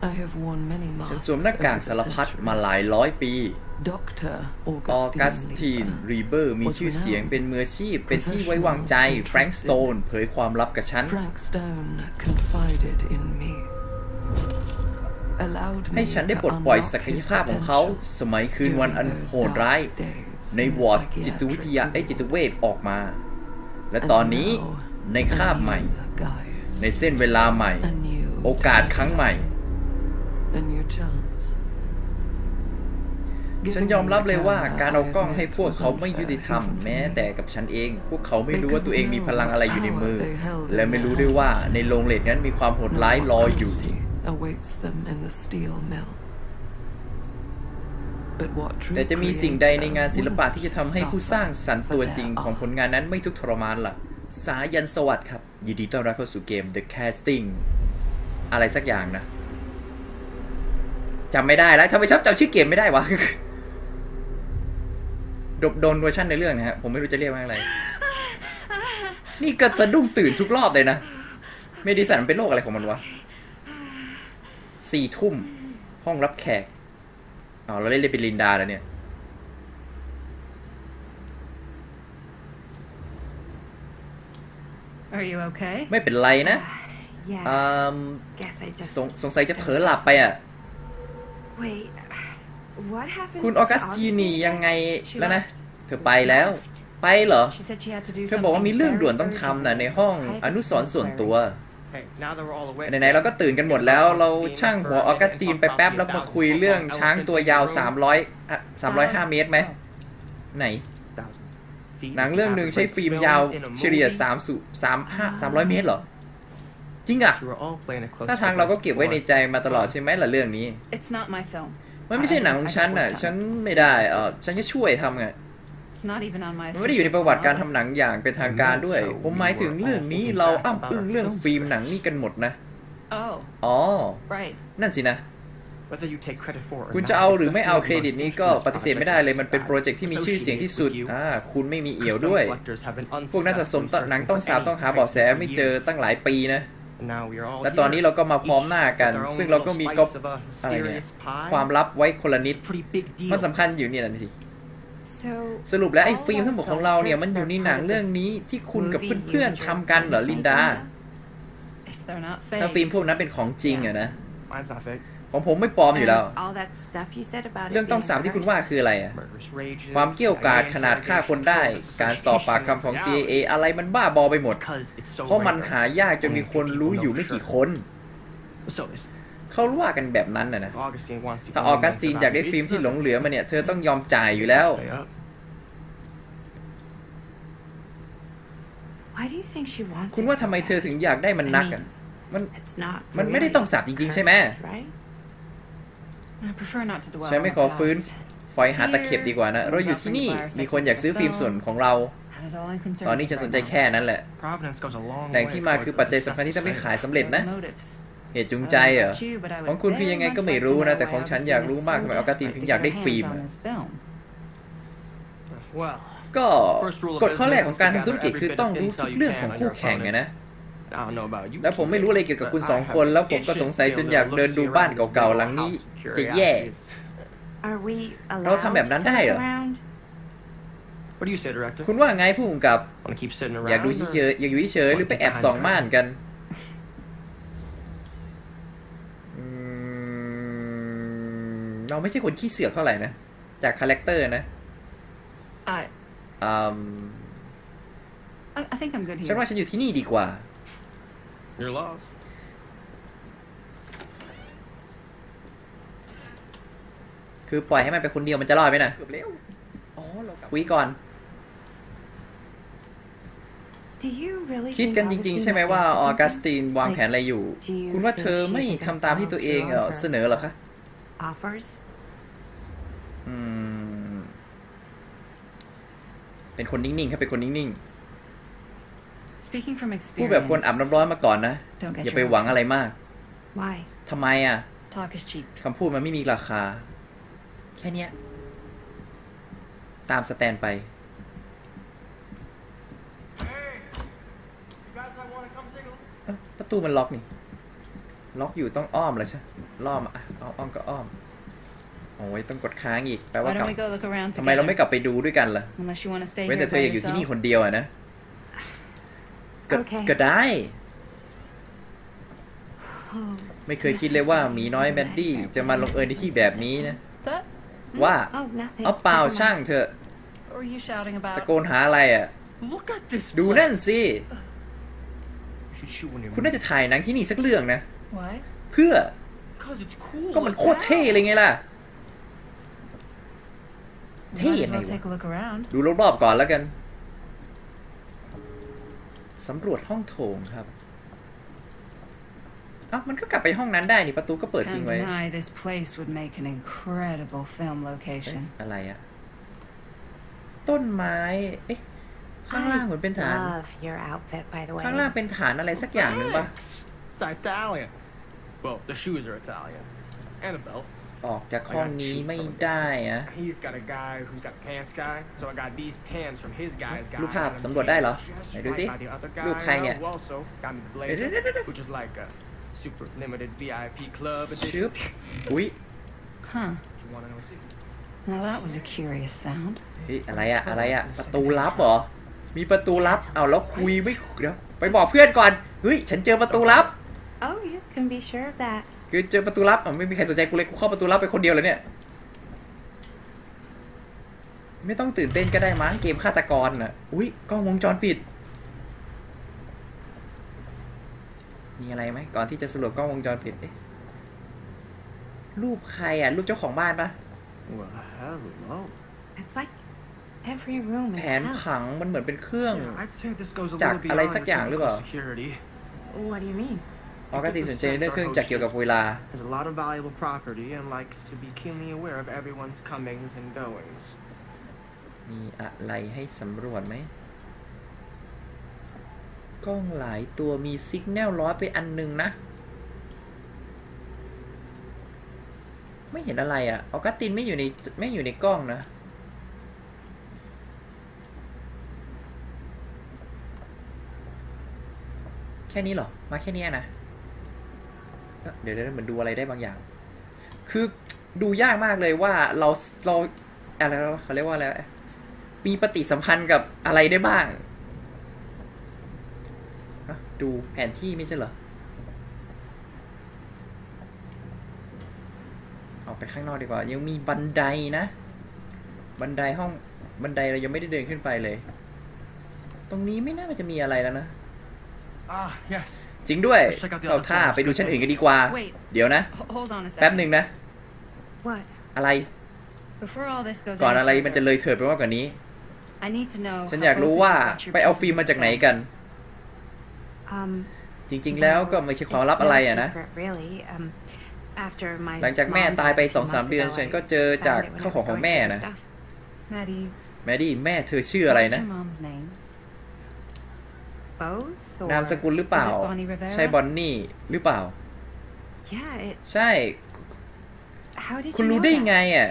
ฉันสวมหน้ากากสารพัดมาหลายร้อยปีออกัสติน รีเบอร์มีชื่อเสียงเป็นมืออาชีพเป็นที่ไว้วางใจแฟรงค์สโตนเผยความลับกับฉันให้ฉันได้ปลดปล่อยศักยภาพของเขาสมัยคืนวันอันโหดร้ายในวอร์ดจิตวิทยาจิตเวชออกมาและตอนนี้ในคาบใหม่ในเส้นเวลาใหม่โอกาสครั้งใหม่ฉันยอมรับเลยว่าการเอากล้องให้พวกเขาไม่ยุติธรรมแม้แต่กับฉันเองพวกเขาไม่รู้ว่าตัวเองมีพลังอะไรอยู่ในมือและไม่รู้ด้วยว่าในโรงเหล็กนั้นมีความโหดร้ายรออยู่แต่จะมีสิ่งใดในงานศิลปะที่จะทำให้ผู้สร้างสรรค์ตัวจริงของผลงานนั้นไม่ทุกข์ทรมานล่ะสายันสวัสดิ์ครับยินดีต้อนรับเข้าสู่เกม The Casting อะไรสักอย่างนะจำไม่ได้แล้วทำไมชอบจำชื่อเกมไม่ได้วะโดนเวอร์ชันในเรื่องนะฮะผมไม่รู้จะเรียกว่าอะไรนี่ก็สะดุ้งตื่นทุกรอบเลยนะเมดิสันเป็นโรคอะไรของมันวะ4 ทุ่มห้องรับแขกเราเล่นเป็นลินดาแล้วเนี่ยไม่เป็นไรนะสงสัยจะเผลอหลับไปอ่ะคุณออกัสตินียังไงแล้วนะเธอไปแล้วไปเหรอเธอบอกว่ามีเรื่องด่วนต้องทำนะในห้องอนุสรณ์ส่วนตัวไหนๆเราก็ตื่นกันหมดแล้วเราช่างหัวออกัสตินไปแป๊บแล้วมาคุยเรื่องช้างตัวยาว305 เมตรไหมไหนหนังเรื่องหนึ่งใช้ฟิล์มยาวเฉลี่ย300 เมตรเหรอจริงอ่ะถ้าทางเราก็เก็บไว้ในใจมาตลอดใช่ไหมล่ะเรื่องนี้มันไม่ใช่หนังของฉันอ่ะฉันไม่ได้ฉันจะช่วยทำไงมันไม่ได้อยู่ในประวัติการทำหนังอย่างเป็นทางการด้วยผมหมายถึงเรื่องนี้เราอ้ำอึ้งเรื่องฟิล์มหนังนี่กันหมดนะอ๋อนั่นสินะคุณจะเอาหรือไม่เอาเครดิตนี้ก็ปฏิเสธไม่ได้เลยมันเป็นโปรเจกต์ที่มีชื่อเสียงที่สุดคุณไม่มีเอี่ยวด้วยพวกนักสะสมหนังต้องหาเบาะแสไม่เจอตั้งหลายปีนะและตอนนี้เราก็มาพร้อมหน้ากันซึ่งเราก็มีก๊อปอะไรเนี่ยความลับไว้คนละนิดมันสำคัญอยู่เนี่ยนะสิสรุปแล้วไอ้ฟิล์มทั้งหมดของเราเนี่ยมันอยู่ในหนังเรื่องนี้ที่คุณกับเพื่อนๆทำกันเหรอลินดาถ้าฟิล์มพวกนั้นเป็นของจริงอะนะของผมไม่ปลอมอยู่แล้วเรื่องต้องสาบที่คุณว่าคืออะไรอะความเกี่ยวกาดขนาดฆ่าคนได้การสอบปากคำของ CIA อะไรมันบ้าบอไปหมดเพราะมันหายากจนมีคนรู้อยู่ไม่กี่คนเขาว่ากันแบบนั้นนะถ้าออกัสตินอยากได้ฟิล์มที่หลงเหลือมาเนี่ยเธอต้องยอมจ่ายอยู่แล้วคุณว่าทำไมเธอถึงอยากได้มันนักอ่ะมันไม่ได้ต้องสาบจริงๆใช่ไหมฉันไม่ขอฟื้นฝอยหาตะเข็บดีกว่านะเราอยู่ที่นี่มีคนอยากซื้อฟิล์มส่วนของเราตอนนี้ฉันสนใจแค่นั้นแหละแหล่งที่มาคือปัจจัยสำคัญที่ทำให้ขายสำเร็จนะเหตุจูงใจเหรอของคุณคือยังไงก็ไม่รู้นะแต่ของฉันอยากรู้มากทำไมออกัสตินถึงอยากได้ฟิล์มก็กฎข้อแรกของการทำธุรกิจคือต้องรู้ทุกเรื่องของคู่แข่งไงนะแล้วผมไม่รู้อะไรเกี่ยวกับคุณ2 คนแล้วผมก็สงสัยจนอยากเดินดูบ้านเก่าๆหลังนี้จะแย่เราทำแบบนั้นได้เหรอคุณว่าไงผู้กำกับอยากดูเฉยๆอยากอยู่เฉยๆหรือไปแอบส่องม่านกันเราไม่ใช่คนขี้เสือกเท่าไหร่นะจากคาแรคเตอร์นะฉันว่าฉันอยู่ที่นี่ดีกว่าคือปล่อยให้มันไปคนเดียวมันจะรอดไหมนะคุยก่อนคิดกันจริงๆใช่ไหมว่าออกัสตินวางแผนอะไรอยู่คุณว่าเธอไม่ทำตามที่ตัวเองเสนอหรอคะเป็นคนนิ่งๆครับเป็นคนนิ่งๆพูดแบบคนอาบน้ำร้อนมาก่อนนะอย่าไปหวังอะไรมากทำไมอ่ะคำพูดมันไม่มีราคาแค่นี้ตามสแตนไปประตูมันล็อกนี่ล็อกอยู่ต้องอ้อมเหรอใช่ล้อมอ่ะอ้อมก็อ้อมโอ้ยต้องกดค้างอีกแปลว่ากลับทำไมเราไม่กลับไปดูด้วยกันล่ะเว้นแต่เธออยากอยู่ที่นี่คนเดียวอะนะก็ได้ไม่เคยคิดเลยว่าหมีน้อยแมดดี้จะมาลงเอยในที่แบบนี้นะว่าเอาเปล่าช่างเถอะตะโกนหาอะไรอ่ะดูนั่นสิคุณน่าจะถ่ายหนังที่นี่สักเรื่องนะเพื่อก็มันโคตรเท่เลยไงล่ะเท่ยังไงวะดูรอบๆก่อนแล้วกันสำรวจห้องโถงครับอ้าวมันก็กลับไปห้องนั้นได้นี่ประตูก็เปิดทิ้งไว้อะไรอะต้นไม้เอ๊ะข้างล่างเหมือนเป็นฐานข้างล่างเป็นฐานอะไรสักอย่างหนึ่งปะออกจากห้องนี้ไม่ได้อะรูปภาพสำรวจได้เหรอไหนดูสิรูปใครเนี่ยชึบอุ๊ยเฮ้ยอะไรอะอะไรอะประตูลับเหรอมีประตูลับเอาแล้วคุยไม่เดี๋ยวไปบอกเพื่อนก่อนเฮ้ยฉันเจอประตูลับคือเจอประตูลับไม่มีใครสนใจกูเลยกูเข้าประตูลับไปคนเดียวเลยเนี่ยไม่ต้องตื่นเต้นก็ได้มั้งเกมฆาตกรน่ะอุ้ยกล้องวงจรปิดมีอะไรไหมก่อนที่จะสรุปกล้องวงจรปิดรูปใครอ่ะรูปเจ้าของบ้านปะแผนผังมันเหมือนเป็นเครื่องจากอะไรสักอย่างหรือเปล่าออกติสนใจในเรื่องเครื่องจักรเกี่ยวกับเวลามีอะไรให้สำรวจไหมกล้องหลายตัวมีซิกแนลร้อยไปอันนึงนะไม่เห็นอะไรอ่ะออกัสตินไม่อยู่ในกล้องนะแค่นี้เหรอมาแค่นี้นะเดี๋ยวเหมือนดูอะไรได้บางอย่างคือดูยากมากเลยว่าเราอะไรเขาเรียกว่าอะไรมีปฏิสัมพันธ์กับอะไรได้บ้างดูแผนที่ไม่ใช่เหรอออกไปข้างนอกดีกว่ายังมีบันไดนะบันไดห้องบันไดเรายังไม่ได้เดินขึ้นไปเลยตรงนี้ไม่น่าจะมีอะไรแล้วนะจริงด้วยเราท่าไปดูชั้นอื่นกันดีกว่าเดี๋ยวนะแป๊บหนึ่งนะอะไรก่อนอะไรมันจะเลยเถิดไปมากกว่านี้ฉันอยากรู้ว่าไปเอาฟิล์มมาจากไหนกันจริงๆแล้วก็ไม่ใช่ความลับอะไรอะนะหลังจากแม่ตายไป 2-3 เดือนฉันก็เจอจากข้าวของแม่นะแมดดี้แม่เธอชื่ออะไรนะนามสกุลหรือเปล่าใช่บอนนี่หรือเปล่าใช่คุณรู้ได้ไงอ่ะ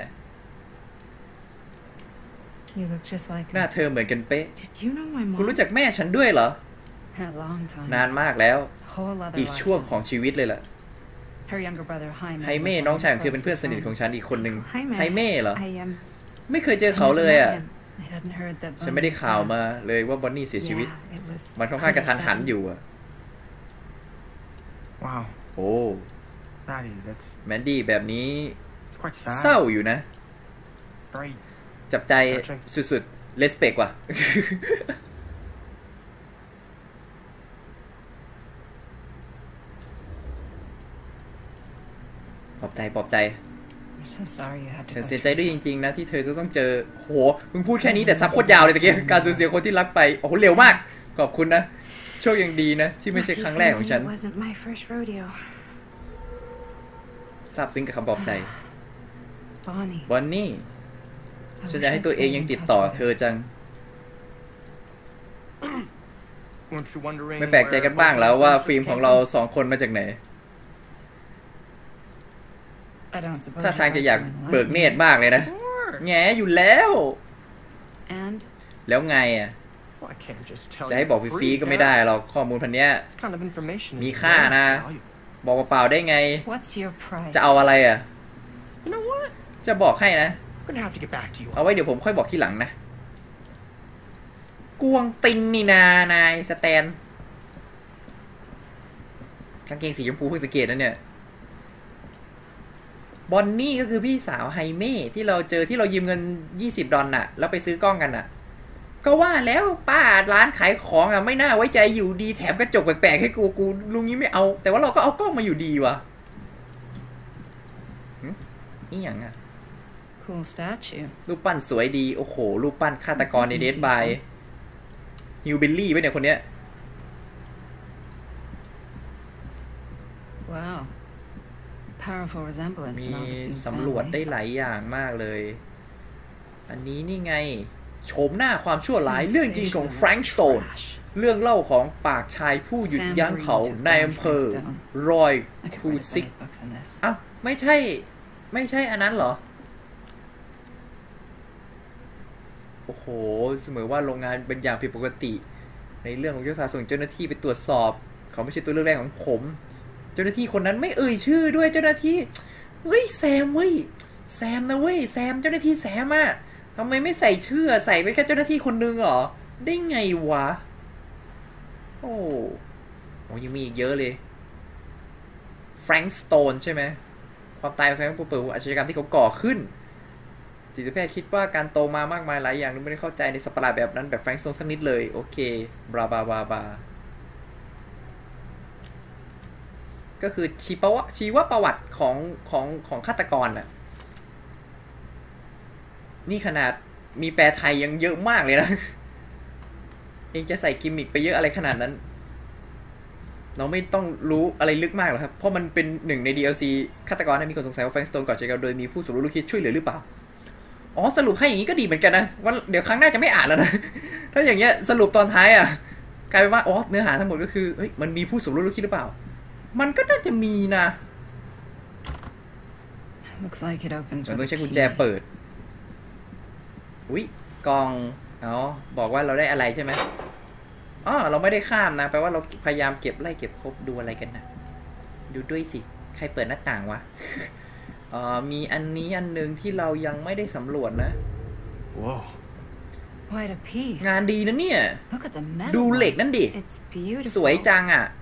หน้าเธอเหมือนกันเป๊ะคุณรู้จักแม่ฉันด้วยเหรอนานมากแล้วอีกช่วงของชีวิตเลยล่ะไฮเม่น้องชายของเธอเป็นเพื่อนสนิทของฉันอีกคนหนึ่งไฮเม่เหรอไม่เคยเจอเขาเลยอ่ะฉันไม่ได้ข่าวมาเลยว่าบอนนี่เสียชีวิตมันค่อนข้างกระทันหันอยู่อ่ะโอ้แมนดี้แบบนี้เศร้าอยู่นะจับใจสุดๆเลสเปกว่ะปลอบใจฉันเสียใจด้วยจริงๆนะที่เธอจะต้องเจอโหมึงพูดแค่นี้แต่ซับโคตรยาวเลยตะกี้การสูญเสียคนที่รักไปโอ้โหเร็วมากขอบคุณนะโชคยังดีนะที่ไม่ใช่ครั้งแรกของฉันซาบซึ้งกับคำปลอบใจบอนนี่ฉันอยากให้ตัวเองยังติดต่อเธอจังไม่แปลกใจกันบ้างแล้วว่าฟิล์มของเรา2 คนมาจากไหนถ้าทางจะอยากเบิกเนตรมากเลยนะแง่อยู่แล้วแล้วไงอ่ะจะให้บอกฟรีๆก็ไม่ได้หรอกข้อมูลพันเนี้ยมีค่านะบอกเปล่าได้ไง What's your price? จะเอาอะไรอ่ะ You know what? จะบอกให้นะ I'm gonna have to get back to you. เอาไว้เดี๋ยวผมค่อยบอกทีหลังนะกวงติงนี่นานายสแตนกางเกงสีชมพูเพิ่งสังเกตนะเนี่ยบอนนี่ก็คือพี่สาวไฮเม่ที่เราเจอที่เรายืมเงิน$20น่ะแล้วไปซื้อกล้องกันน่ะก็ว่าแล้วป้าร้านขายของอ่ะไม่น่าไว้ใจอยู่ดีแถมกระจกแปลกๆให้กูลุงนี้ไม่เอาแต่ว่าเราก็เอากล้องมาอยู่ดีวะนี่อย่างอ่ะ Cool statue. รูปปั้นสวยดีโอ้โหรูปปั้นฆาตกรในเดดบายฮิวบิลลี่ไว้เนี่ยคนเนี้ย Wow. Powerful resemblance มี in Augustine's สำรวจได้ family. หลายอย่างมากเลยอันนี้นี่ไงโฉมหน้าความชั่วร้ายเรื่องจริงของแฟรงค์สโตนเรื่องเล่าของปากชายผู้หยุดยั้งเขาในอำเภอรอยคูซิกอ้าวไม่ใช่อันนั้นเหรอโอ้โหเสมอว่าโรงงานเป็นอย่างผิดปกติในเรื่องของเจ้าสาวส่งเจ้าหน้าที่ไปตรวจสอบเขาไม่ใช่ตัวเลือกแรกของผมเจ้าหน้าที่คนนั้นไม่เอ่ยชื่อด้วยเจ้าหน้าที่เฮ้ยแซมเว้ยแซมนะเว้ยแซมเจ้าหน้าที่แซมอะทำไมไม่ใส่ชื่อใส่ไปแค่เจ้าหน้าที่คนนึงเหรอได้ไงวะโอ้ยังมีอีกเยอะเลยแฟรงค์สโตนใช่ไหมความตายของแฟรงค์เปิดอาชญากรรมที่เขาก่อขึ้นจิตแพทย์คิดว่าการโตมามากมายหลายอย่างไม่ได้เข้าใจในสัตว์ประหลาดแบบนั้นแบบแฟรงค์สโตนสักนิดเลยโอเคบลาบลาบลาบลาก็คือชีวประวัติของฆาตกรน่ะนี่ขนาดมีแปลไทยยังเยอะมากเลยนะเองจะใส่กิมมิคไปเยอะอะไรขนาดนั้นเราไม่ต้องรู้อะไรลึกมากหรอกครับเพราะมันเป็นหนึ่งใน DLC ฆาตกรมีคนสงสัยว่าแฟรงค์สโตนก่อเหตุโดยมีผู้สมรู้ร่วมคิดช่วยเหลือหรือเปล่าอ๋อสรุปให้อย่างนี้ก็ดีเหมือนกันนะว่าเดี๋ยวครั้งหน้าจะไม่อ่านแล้วนะถ้าอย่างเงี้ยสรุปตอนท้ายอ่ะกลายเป็นว่าอ๋อเนื้อหาทั้งหมดก็คือเฮ้ยมันมีผู้สมรู้ร่วมคิดหรือเปล่ามันก็น่าจะมีนะ Looks like it opens มัน with ต้อง a ใช้กุญ key. แจเปิดอุ๊ยกล่องบอกว่าเราได้อะไรใช่ไหมเราไม่ได้ข้ามนะแปลว่าเราพยายามเก็บครบดูอะไรกันนะดูด้วยสิใครเปิดหน้าต่างวะ มีอันนี้อันนึงที่เรายังไม่ได้สำรวจนะ Whoa. Quite a piece. งานดีนะเนี่ย Look at the metal. ดูเหล็กนั่นดิ It's beautiful. สวยจังอ่ะ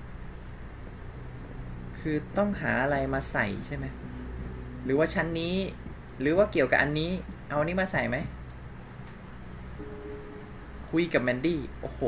คือต้องหาอะไรมาใส่ใช่ไหมหรือว่าชั้นนี้หรือว่าเกี่ยวกับอันนี้เอาอันนี้มาใส่ไหมคุยกับแมนดี้โอ้โห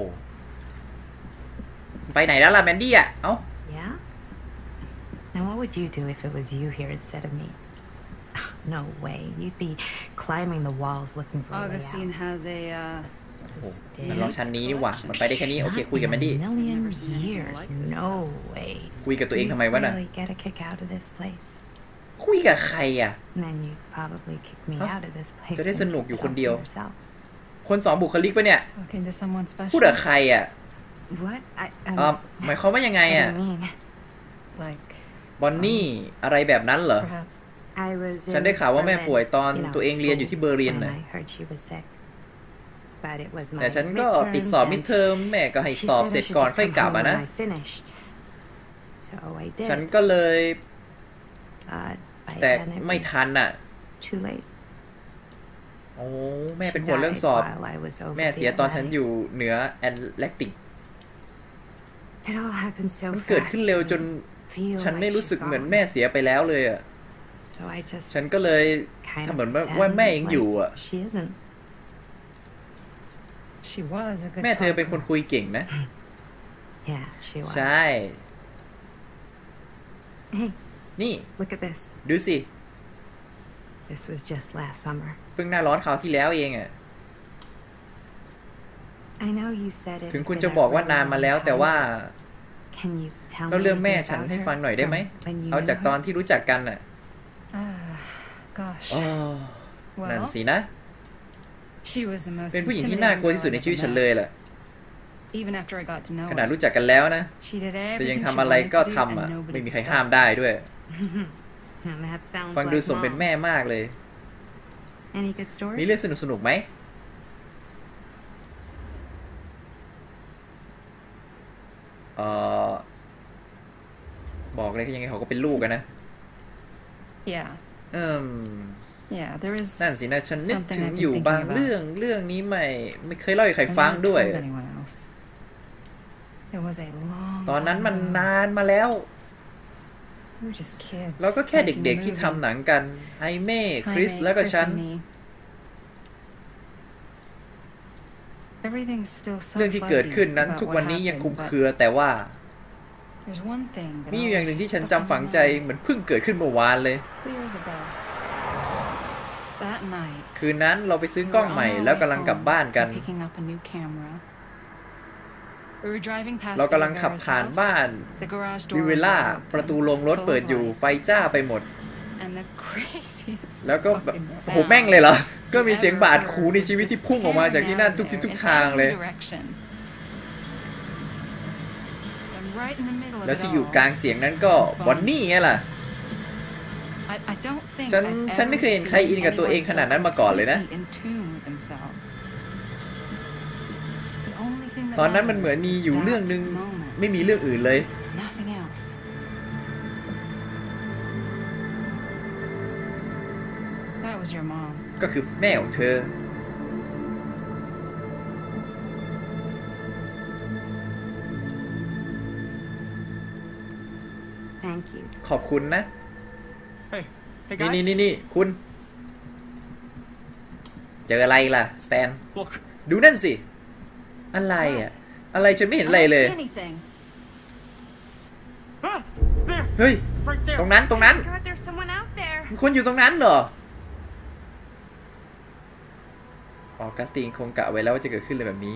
ไปไหนแล้วล่ะแมนดี้อ่ะ Yeah? Now what would you do if it was you here instead of me? No way. You'd be climbing the walls looking for a way Augustine out. has a มันลองชั้นนี้ดีกว่ามันไปได้แค่นี้โอเคคุยกับแมนดี้ Not in a million years. No way. คุยกับตัวเองทำไมวะน่ะ Really get a kick out of this place. คุยกับใครอ่ะ And then you'd probably kick me out of this place. จะได้สนุกอยู่คนเดียว and yourself. คนสองบุคลิกปะเนี่ย talking to someone พูด special. กับใครอ่ะ What? หมายความว่ายังไง What do อ่ะ you mean? Like บอนนี่อะไรแบบนั้นเหรอ perhaps. I was ฉันได้ข่าวว่าแม่ป่วยตอน you know, ตัวเองเรียนอยู่ที่เบอร์ลิน when น่ะ I heard she was sick. But it was แต่ my ฉันก็ติด midterms สอบ and มิดเทอมแม่ก็ให้ she สอบ said เสร็ I จ should ก่อน just ค่อย come กลับ home อ่ะ when นะ I finished. So I ฉัน did. ก็เลย By แต่ then it ไม่ was ทันอ่ะ too late. โอ้แม่ She เป็นห่วงเรื่อง died สอบ while I was over แม่ the เสียตอนฉัน Atlantic. อยู่เหนือแอตแลนติก It all happened so มันเกิด fast. ขึ้นเร็วจน Feel ฉัน like ไม่รู้ she's สึกเหมือน gone. แม่เสียไปแล้วเลยอ่ะ So I just ฉันก็เลย kind ทำ of เหมือน pretend ว่าแม่ยังอยู่ like อ่ะ she isn't. She was a good แม่เธอเป็น talker. คนคุยเก่งนะ Yeah, she was. ใช่ Hey, นี่ look at this. ดูสิ This was just last summer. เพิ่งหน้าร้อนคราวที่แล้วเองอ่ะ I know you said it. ถึงคุณจะบอกว่านานมาแล้วแต่ว่า Can you tell เรา me เรื่องแม่ anything ฉัน about ให้ her ฟังหน่อยได้ไหม from when you เอา knew จากตอน her? ที่รู้จักกันน่ะ Gosh. อ๋อนั่น Well, สินะ she was the most เป็นผู้หญิงที่น่ากลัวที่สุดในชีวิตฉันเลยแหละ Even after I got to know ขนาด her. รู้จักกันแล้วนะ She did แต่ยัง everything ทำ she อะไร wanted ก็ to do ทำอ่ะ and nobody ไม่มี could ใครห้าม stop. ได้ด้วย That sounds ฟังดู like สมเป็น Mom. แม่มากเลย Any good stories? มีเรื่องสนุกไหมบอกเลยยังไงเขาก็เป็นลูกกันนะ Yeah. นั่ There is นสินะฉันนึกถึงอยู่บางเรื่องนี้ไม่เคยเล่าให้ใครฟังด้วย ตอนนั้นมันนานมาแล้วเราก็แค่เด็กๆที่ทำหนังกันไฮเม่คริสแล้วก็ฉันเรื่องที่เกิดขึ้นนั้นทุกวันนี้ยังคลุมเครือแต่ว่ามีอยู่อย่างหนึ่งที่ฉันจำฝังใจเหมือนเพิ่งเกิดขึ้นเมื่อวานเลยคืนนั้นเราไปซื้อกล้องใหม่แล้วกำลังกลับบ้านกันเรากำลังขับผ่านบ้านวิเวล่าประตูโรงรถเปิดอยู่ไฟจ้าไปหมดแล้วก็แบบโหแม่งเลยเหรอก็มีเสียงบาดหูในชีวิตที่พุ่งออกมาจากที่นั่นทุกทิศทุกทางเลยแล้วที่อยู่กลางเสียงนั้นก็บอนนี่ไงล่ะฉันไม่เคยเห็นใครอินกับตัวเองขนาดนั้นมาก่อนเลยนะตอนนั้นมันเหมือนมีอยู่เรื่องนึงไม่มีเรื่องอื่นเลยก็คือแม่ของเธอขอบคุณนะนี่คุณเจออะไรล่ะสแตนดูนั่นสิอะไรอ่ะอะไรฉันไม่เห็นอะไรเลยเฮ้ยตรงนั้นมีคนอยู่ตรงนั้นเหรอออกัสตินคงกะไว้แล้วว่าจะเกิดขึ้นเลยแบบนี้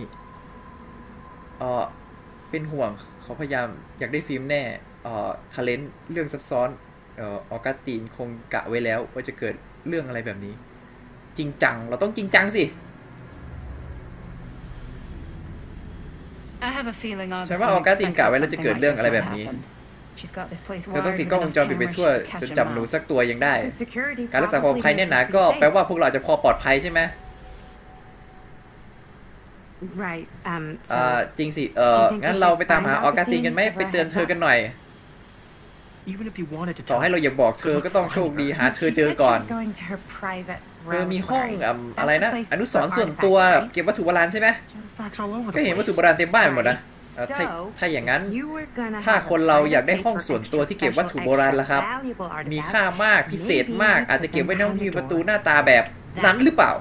เป็นห่วงเขาพยายามอยากได้ฟิล์มแน่ทาเลนต์เรื่องซับซ้อนออกัสตินคงกะไว้แล้วว่าจะเกิดเรื่องอะไรแบบนี้จริงจังเราต้องจริงจังสิฉันว่าออกัสตินกะไว้แล้วจะเกิดเรื่องอะไรแบบนี้เธอต้องติดกล้องวงจรปิดไปทั่วจนจับหนูสักตัวยังได้การรักษาความปลอดภัยเนี่ยนะก็แปลว่าพวกเราจะพอปลอดภัยใช่ไหมจริงสิงั้นเราไปตามหาออกัสตินกันไหมไปเตือนเธอกันหน่อยต่อให้เราอยากบอกเธอก็ต้องโชคดีหาเธอเจอก่อนเธอมีห้องอะไรนะอนุสรณ์ส่วนตัวเก็บวัตถุโบราณใช่ไหมก็เห็นวัตถุโบราณเต็มบ้านหมดนะถ้าอย่างนั้นถ้าคนเราอยากได้ห้องส่วนตัวที่เก็บวัตถุโบราณล่ะครับมีค่ามากพิเศษมากอาจจะเก็บไว้ในห้องที่มีประตูหน้าตาแบบนั้นหรือเปล่า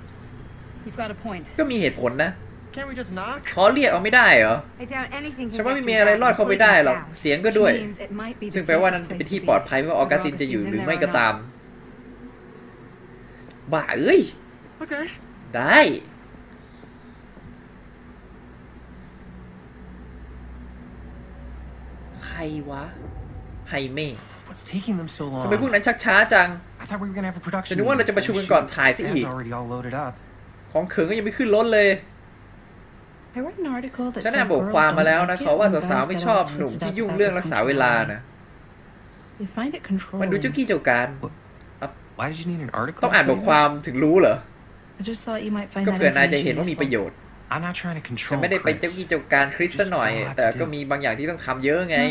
ก็มีเหตุผลนะขอเรียกเอาไม่ได้เหรอฉันว่าไม่มีอะไรรอดเข้าไปได้หรอกเสียงก็ด้วยซึ่งแปลว่านั้นเป็นที่ปลอดภัยไม่ว่าออกัสตินจะอยู่หรือไม่ก็ตามบ้าเอ้ยได้ใครวะไฮเม่ทำไมพวกนั้นชักช้าจังฉันนึกว่าเราจะประชุมกันก่อนถ่ายสิอีกของเขิงก็ยังไม่ขึ้นรถเลยฉันอ่านบทความมาแล้วนะเขาว่าสาวๆไม่ชอบหนุ่มที่ยุ่งเรื่องรักษาเวลานะมันดูเจ้ากี้เจ้าการต้องอ่านบทความถึงรู้เหรอก็เผื่อนายจะเห็นว่ามีประโยชน์ฉันไม่ได้ไปเจ้ากี้เจ้าการคริสซะหน่อยแต่ก็มีบางอย่างที่ต้องทำเยอะไง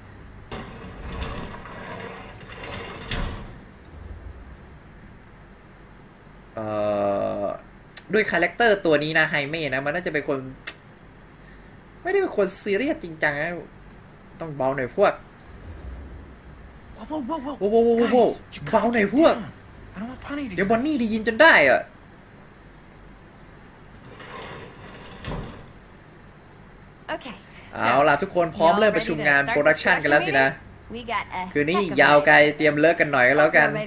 ด้วยคาแรคเตอร์ตัวนี้นะไฮเม่นะมันน่าจะเป็นคนไม่ได้เป็นคนซีเรียสจริงจังนะต้องเบาหน่อยพวกโว้เบาหน่อยพวกเดี๋ยวบอนนี่ได้ยินจนได้อะเอาล่ะทุกคนพร้อมเริ่มประชุมงานโปรดักชันกันแล้วสินะคืนนี้ยาวไกลเตรียมเลิกกันหน่อยก็แล้วกัน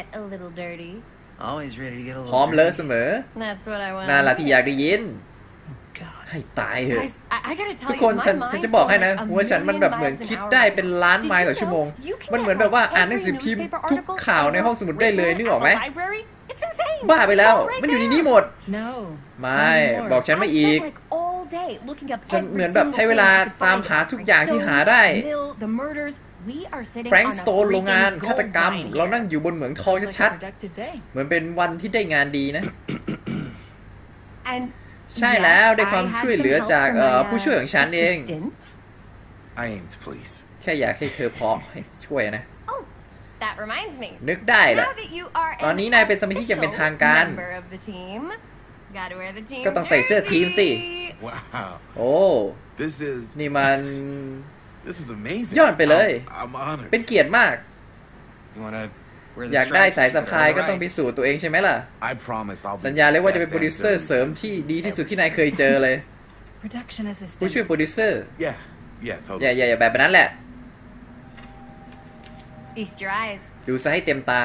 พร้อมเลิกเสมอน่าละที่อยากได้ยินให้ตายเหอะทุกคนฉันจะบอกให้นะหัวฉันมันแบบเหมือนคิดได้เป็นล้านไมล์ต่อชั่วโมงมันเหมือนแบบว่าอ่านหนังสือพิมพ์ทุกข่าวในห้องสมุดได้เลยนึกออกไหมบ้าไปแล้วมันอยู่ในนี้หมดไม่บอกฉันมาอีกฉันเหมือนแบบใช้เวลาตามหาทุกอย่างที่หาได้แฟรงค์สโตนโรงงานฆาตกรรมเรานั่งอยู่บนเหมืองทองชัดๆเหมือนเป็นวันที่ได้งานดีนะใช่แล้วได้ความช่วยเหลือจากผู้ช่วยของฉันเองแค่อยากให้เธอพอให้ช่วยนะ Oh, that reminds me. นึกได้แหละ Now that you are ตอนนี้นายเป็นสมาชิกอย่างเป็นทางการ member of the team, gotta wear the team ก็ต้องใส่เสื้อทีมสิ Wow. โอ้ This is นี่มัน amazing. ยอดไปเลย I'm honored. เป็นเกียรติมาก You wanna wear อยาก the ได้ stripes? สายสะพาย All ก็ต้อง right. พิสูจน์ตัวเองใช่ไหมล่ะ I promise I'll be สัญญาเลยว่าจะเป็น best โปรดิวเซอร์ dancer เสริมที่ดีที่สุดที่นายเคยเจอเลย Production ผู้ช่วย assistant. โปรดิวเซอร์ Yeah, yeah, อย่า totally. อย่าแบบนั้นแหละ Feast your eyes. ดูซะให้เต็มตา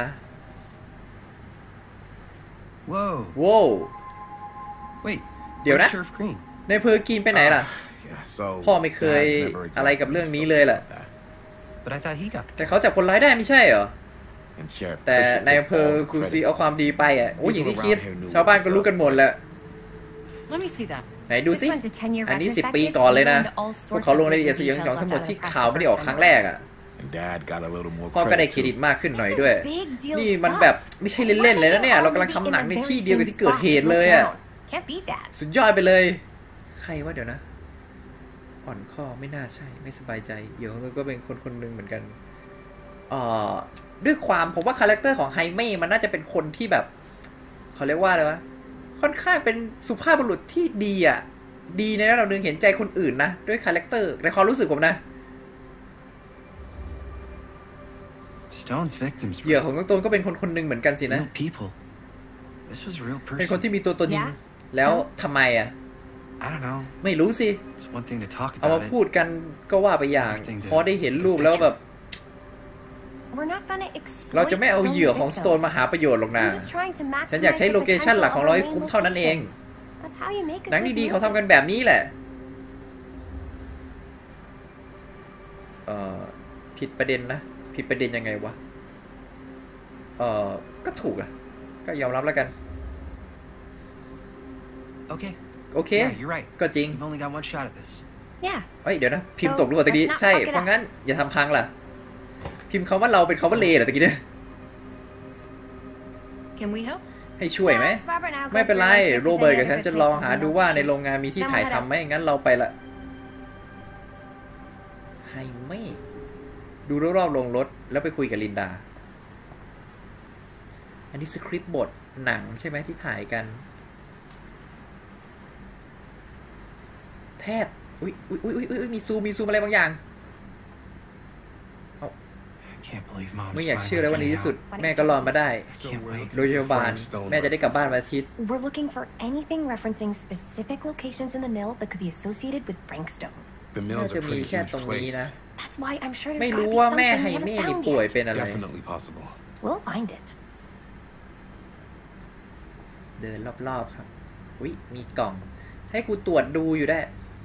Whoa. โว้ว Wait. เดี๋ยวนะ Where's Sheriff Green? ในเพอร์กินไปไหนล่ะ Yeah, so พ่อไม่เคย Dad's never อะไรกับ exactly เรื่องนี้เลยล่ะ spoken about that. But I thought he got the แต่เขาจับคนร้ายได้ไม่ใช่เหรอ And Sheriff แต่ Bishop ใน took อำเภอ all the คูซี credit. เอาความดีไปอ่ะโอ้ยอย่างที่คิด ชาวบ้านก็รู้กันหมดแล้ว Let me see that. ไหนดู This สิ one's a 10-year อันนี้ 10 retrospective. ปีก่อนเลยนะ They learned all พวก sorts เขาลง of รายละเอียด missing สยอง details ทั้งหมด left ที่ out of the ข่าว past ไม่ได้ออก the ครั้ง first แร time กอ่ะ And Dad got a little more พ่อก็ได้ credit เครดิต too. มากขึ้นหน่อย This is ด้วย big deal นี่มัน stuff. แบบไม่ใช่เล่นๆเลยนะเนี่ย เรากำลังทำหนังในที่เดียวกับที่เกิดเหตุเลยอ่ะ Can't beat that. สุดยอดไปเลย ใครว่าเดี๋ยวนะ อ่อนข้อไม่น่าใช่ไม่สบายใจเดี๋ยวก็เป็นคนคนหนึ่งเหมือนกันด้วยความผมว่าคาแรคเตอร์ของไฮเม่มันน่าจะเป็นคนที่แบบเขาเรียกว่าอะไรวะค่อนข้างเป็นสุภาพบุรุษที่ดีอ่ะดีในระดับหนึ่งเห็นใจคนอื่นนะด้วยคาแรคเตอร์ในความรู้สึกผมนะ Stone's victims. เหยื่อของต้นก็เป็นคนคนหนึ่งเหมือนกันสินะ Real people. This was a real เป็นคน person. ที่มีตัวตนจริง Yeah. แล้วทำไมอ่ะ I don't know. ไม่รู้สิ It's one thing to talk เอามา about พู it. ดกันก็ว่าไปอย่าง พอได้เห็นรูปแล้วแบบ We're not gonna exploit เราจะไม่เอาเหยื่อของ Stone's สโตนมาหาประโยชน์หรอกนะ I'm just trying to maximize ฉันอยากใช้โลเคชั่นหลักของเราให้ the คุ้ม potential เท่านั้นเอง of our main location. That's how you make a หนัง good ดีๆเขา movie. ทำกันแบบนี้แหละ ผิดประเด็นนะ ผิดประเด็นยังไงวะ ก็ถูกอะก็ยอมรับแล้วกัน Okay. โอเค Yeah, you're right. ก็จริง You've only got one shot at this. Yeah. เอ้ยเดี๋ยวนะ พิมพ์ตกหรือเปล่าตะกี้ let's not ใช่ fuck it เพราะงั้นอย่าทำพังล่ะ พิมพ์คำว่าเราเป็นคำว่าเลเหรอตะกี้เนี่ย Can we help? ให้ช่วยไหม Robert now goes ไม่เป็นไร through and sees if โรเบิร์ต there's กับ any ฉัน other จะ good ลอง places หา we ดู want ว่า to ใน shoot. โรงงานมีที่ถ่ายทำไหมงั้นเราไปละให้ไม่ดูรอบๆโรงรถแล้วไปคุยกับลินดา อันนี้สคริปต์บทหนังใช่ไหมที่ถ่ายกัน แทบอุ้ยมีซูมอะไรบางอย่าง I can't believe Mom's ไม่อยากเชื่อ finally เลยว่าใน getting ที่สุด out. แม่ก็รอดมาได้ I can't wait. โดยเฉพาะแม่จะได้กลับบ้านวันอาทิตย์ We're looking for anything referencing specific locations in the mill that could be associated with Frankstone. The น่า mill's จะ a มี pretty แค่ huge ตรงนี้ place. นะ That's why I'm sure ไม่ there's รู้ gotta be ว่า something แม่ we ไฮ haven't เม่นี่ found ป่วย yet. เป็นอะไร Definitely possible. We'll find it. เดินรอบๆครับอุ้ยมีกล่อง ให้กูตรวจดูอยู่ได้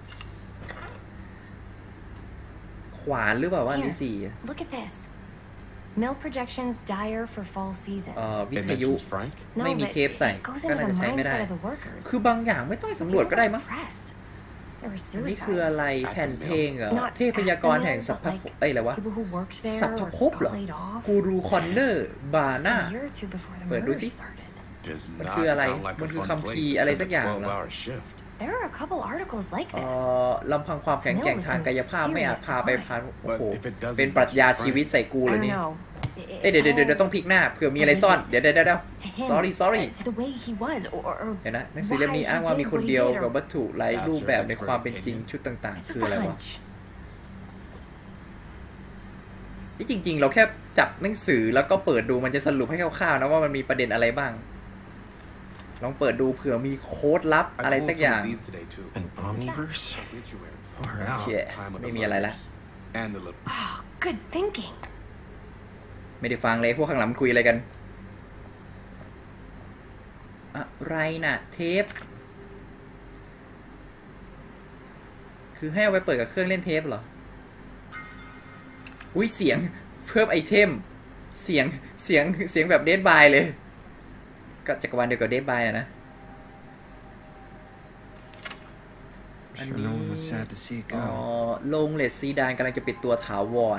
ขวานหรือเปล่าว่าอันที่สี่ Look at this. Mill projections dire for fall season. วิ It ทยุ mentions Frank. ไม่มีเทปใส่ it goes ก็ into น่า the จะใช้ไม่ได้ mindset of the workers. คือบางอย่างไม่ต้องสำรวจก็ได้มั้ง Depressed. There were อันนี้คืออะไร suicides. แผ่นเพลงเหรอ Not เทพยากรแห่งสัพพภพเอ้ยอะไรวะ People who worked there สัพพภพ or เหรอ got laid off. กูรูคอนเนอร์บา This was น่า a year or two before the เปิดดู murders สิ started. Does มัน not คืออะไร sound like มั a นคือ fun คัม place ภีร์ to อะไร spend สั a กอย่างเหรอ 12-hour shift. There are a couple articles like this. ลำพังความแข็งแกร่งทางกายภาพไม่อาจพาไปผ่านโอ้โห But if it doesn't เป็นปรัชญาชีวิตใส่กู I เลย don't นี่ know. เอ้ยเดี๋ยวต้องพลิกหน้าเผื่อมีอะไรซ่อนเดี๋ยว To him, sorry to the way he was, or เห็นนะหนังสือเล่มนี้อ้างว่ามีคนเดียวกับวัตถุไร้รูปแบบในความเป็นจริงชุดต่าง it's ๆ just คือ a อะไรวะ hunch. ที่จริงๆเราแค่จับหนังสือแล้วก็เปิดดูมันจะสรุปให้คร่าวๆนะว่ามันมีประเด็นอะไรบ้างลองเปิดดูเผื่อมีโค้ดลับ I อะไร pulled สัก some อย่าง of these today too. An omniverse? Obituaries. Far เชี่ out. ย Time of ไม่ the มีอะไรละ murders. And the little. Oh, good thinking. ไม่ได้ฟังเลยพวกข้างหลังมันคุยอะไรกันอะไรน่ะเทปคือให้เอาไปเปิดกับเครื่องเล่นเทปเหรออุ้ยเสียงเพิ่มไอเทมเสียงแบบเดดบายเลยก็จักรวาลเดียวกับเดดบายอะนะ I'm sure no one was sad to see it อ๋อ go. โรงเลดซีดานกำลังจะปิดตัวถาวร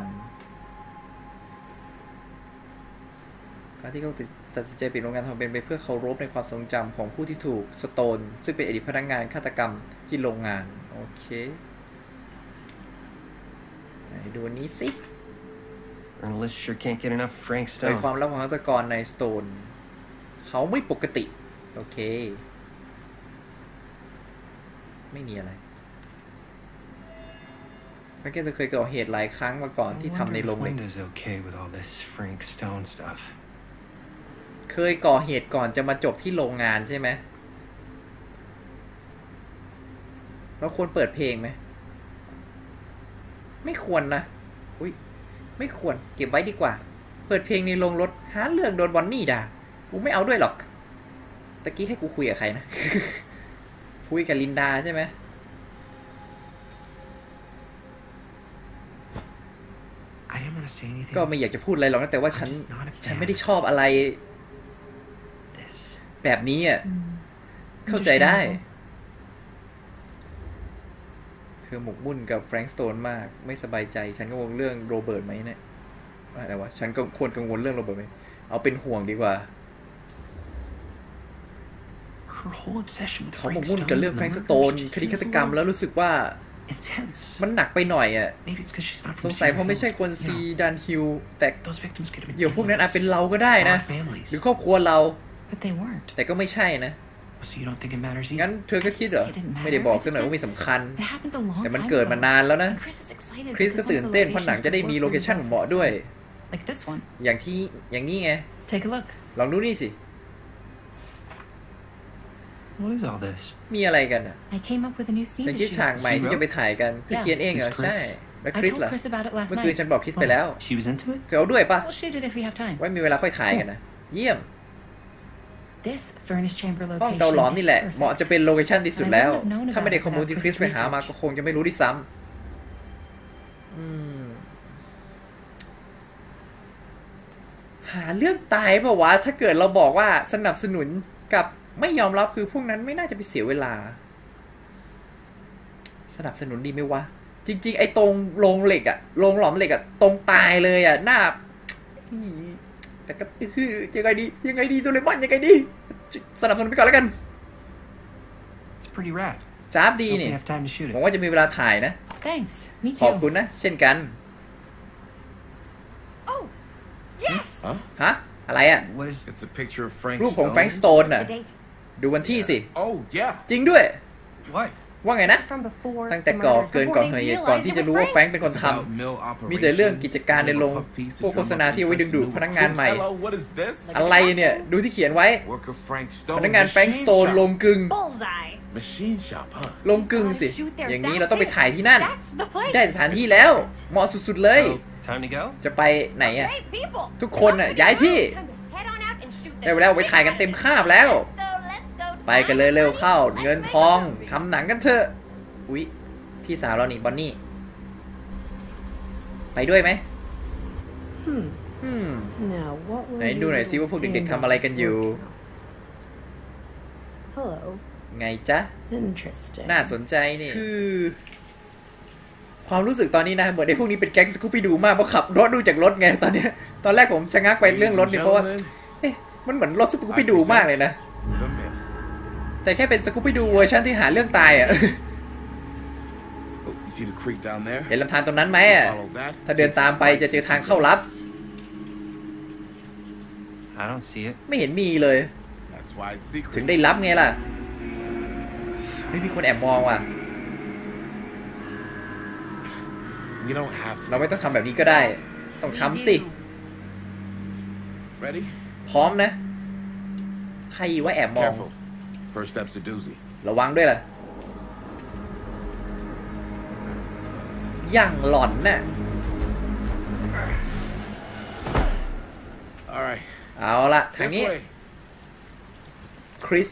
การที่เขาตัดสินใจปิดโรงงานทำเป็นไปเพื่อเคารพในความทรงจำของผู้ที่ถูกสโตนซึ่งเป็นอดีตพนักงานฆาตกรรมที่โรงงานโอเคไหนดูอันนี้สิ Journalists sure can't get enough of Frank โดย Stone. ความลับของฆาตกรในสโตนเขาไม่ปกติโอเคไม่มีอะไรแกจะเคยก่อเหตุหลายครั้งมาก่อนที่ทำในโรงเหล็ก Linda's okay with all this Frank Stone stuff. เคยก่อเหตุก่อนจะมาจบที่โรงงานใช่ไหมเราควรเปิดเพลงไหมไม่ควรนะอุ้ยไม่ควรเก็บไว้ดีกว่าเปิดเพลงในโรงรถหาเรื่องโดนบอนนี่ด่ากูไม่เอาด้วยหรอกตะกี้ให้กูคุยกับใครนะ คุยกับลินดาใช่ไหมก็ไม่อยากจะพูดอะไรหรอกนะแต่ว่าฉันไม่ได้ชอบอะไรแบบนี้อ่ะเข้าใจได้เธอหมกมุ่นกับแฟรงค์สโตนมากไม่สบายใจฉันก็กังวลเรื่องโรเบิร์ตไหมเนี่ยอะไรวะฉันก็ควรกังวลเรื่องโรเบิร์ตไหมเอาเป็นห่วงดีกว่าเขาหมกมุ่นกับเรื่องแฟรงค์สโตนคดีฆาตกรรมแล้วรู้สึกว่ามันหนักไปหน่อยอ่ะสงสัยเพราะไม่ใช่คนซีดันฮิลแต่เหยื่อพวกนั้นอาจเป็นเราก็ได้นะหรือครอบครัวเราแต่ก็ไม่ใช่นะงั้นเธอก็คิดเหรอไม่ได้บอกซะหน่อยว่าไม่สำคัญแต่มันเกิดมานานแล้วนะคริสก็ตื่นเต้นเพราะหนังจะได้มีโลเคชั่นเหมาะด้วยอย่างนี้ไงลองดูนี่สิมีอะไรกันอ่ะฉันคิดฉากใหม่ที่จะไปถ่ายกันเธอเขียนเองเหรอใช่แล้วคริสล่ะเมื่อคืนฉันบอกคริสไปแล้วเธอเอาด้วยปะไว้มีเวลาค่อยถ่ายกันนะเยี่ยมห้องเตาหลอมนี่แหละเหมาะจะเป็นโลเคชั่นที่สุดแล้วถ้าไม่ได้ข้อมูลที่คริสไปหามาก็คงจะไม่รู้ด้วยซ้ำหาเรื่องตายป่าววะถ้าเกิดเราบอกว่าสนับสนุนกับไม่ยอมรับคือพวกนั้นไม่น่าจะไปเสียเวลาสนับสนุนดีไหมวะจริงๆไอ้ตรงโรงเหล็กอะโรงหลอมเหล็กอะตรงตายเลยอะหน้าแต่ก็คือยังไงดีตัวเลมอนยังไงดีสนับสนุนไปก่อนแล้วกันจ้าบดีนี่หวังว่าจะมีเวลาถ่ายนะขอบคุณนะเช่นกันฮะอะไรอ่ะรูปของแฟรงค์สโตนน่ะดูวันที่สิจริงด้วยว่าไงนะตั้งแต่ก่อนเเหตุก่อนที่จะรู้ว่าแฟรงค์เป็นคนทำมีแต่เรื่องกิจการในโรงพวกโฆษณาที่เอาไว้ดึงดูดพนักงานใหม่อะไรเนี่ยดูที่เขียนไว้พนักงานแฟรงค์สโตนลงกึ่งลงกึ่งสิอย่างนี้เราต้องไปถ่ายที่นั่นได้สถานที่แล้วเหมาะสุดๆเลยจะไปไหนอ่ะทุกคนอ่ะย้ายที่ได้เวลาไปถ่ายกันเต็มคาบแล้วไปกันเลยเร็วเข้าเงินทองทำหนังกันเถอะอุ๊ยพี่สาวเรานี่บอนนี่ไปด้วยไหมไหนดูหน่อยซิว่าพวกเด็กๆทำอะไรกันอยู่ไงจ๊ะน่าสนใจนี่คือความรู้สึกตอนนี้นะเหมือนไอ้พวกนี้เป็นแก๊งสกูปปี้ดูมากเพราะขับรถดูจากรถไงตอนแรกผมชะงักไปเรื่องรถนี่เพราะว่ามันเหมือนรถสกูปปี้ดูมากเลยนะแต่แค่เป็นสกูปปี้ดูเวอร์ชันที่หาเรื่องตายอ่ะเห็นลำธารตรงนั้นไหมอ่ะถ้าเดินตามไปจะเจอทางเข้าลับไม่เห็นมีเลยถึงได้ลับไงล่ะไม่มีคนแอบมองว่ะเราไม่ต้องทำแบบนี้ก็ได้ต้องทำสิพร้อมนะใครว่าแอบมองระวังด้วยล่ะอย่างหลอนน่ะเอาละทางนี้คริส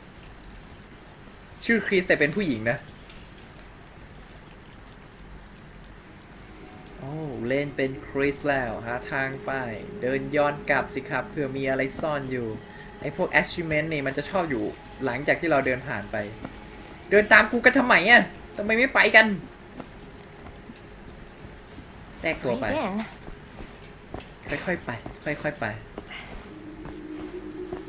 ชื่อคริสแต่เป็นผู้หญิงนะโอ้เล่นเป็นคริสแล้วหาทางไปเดินย้อนกลับสิครับเผื่อมีอะไรซ่อนอยู่ไอ้พวก achievement นี่มันจะชอบอยู่หลังจากที่เราเดินผ่านไปเดินตามกูกันทำไมอ่ะทำไมไม่ไปกันแทรกตัวไปค่อยๆไปค่อยๆไป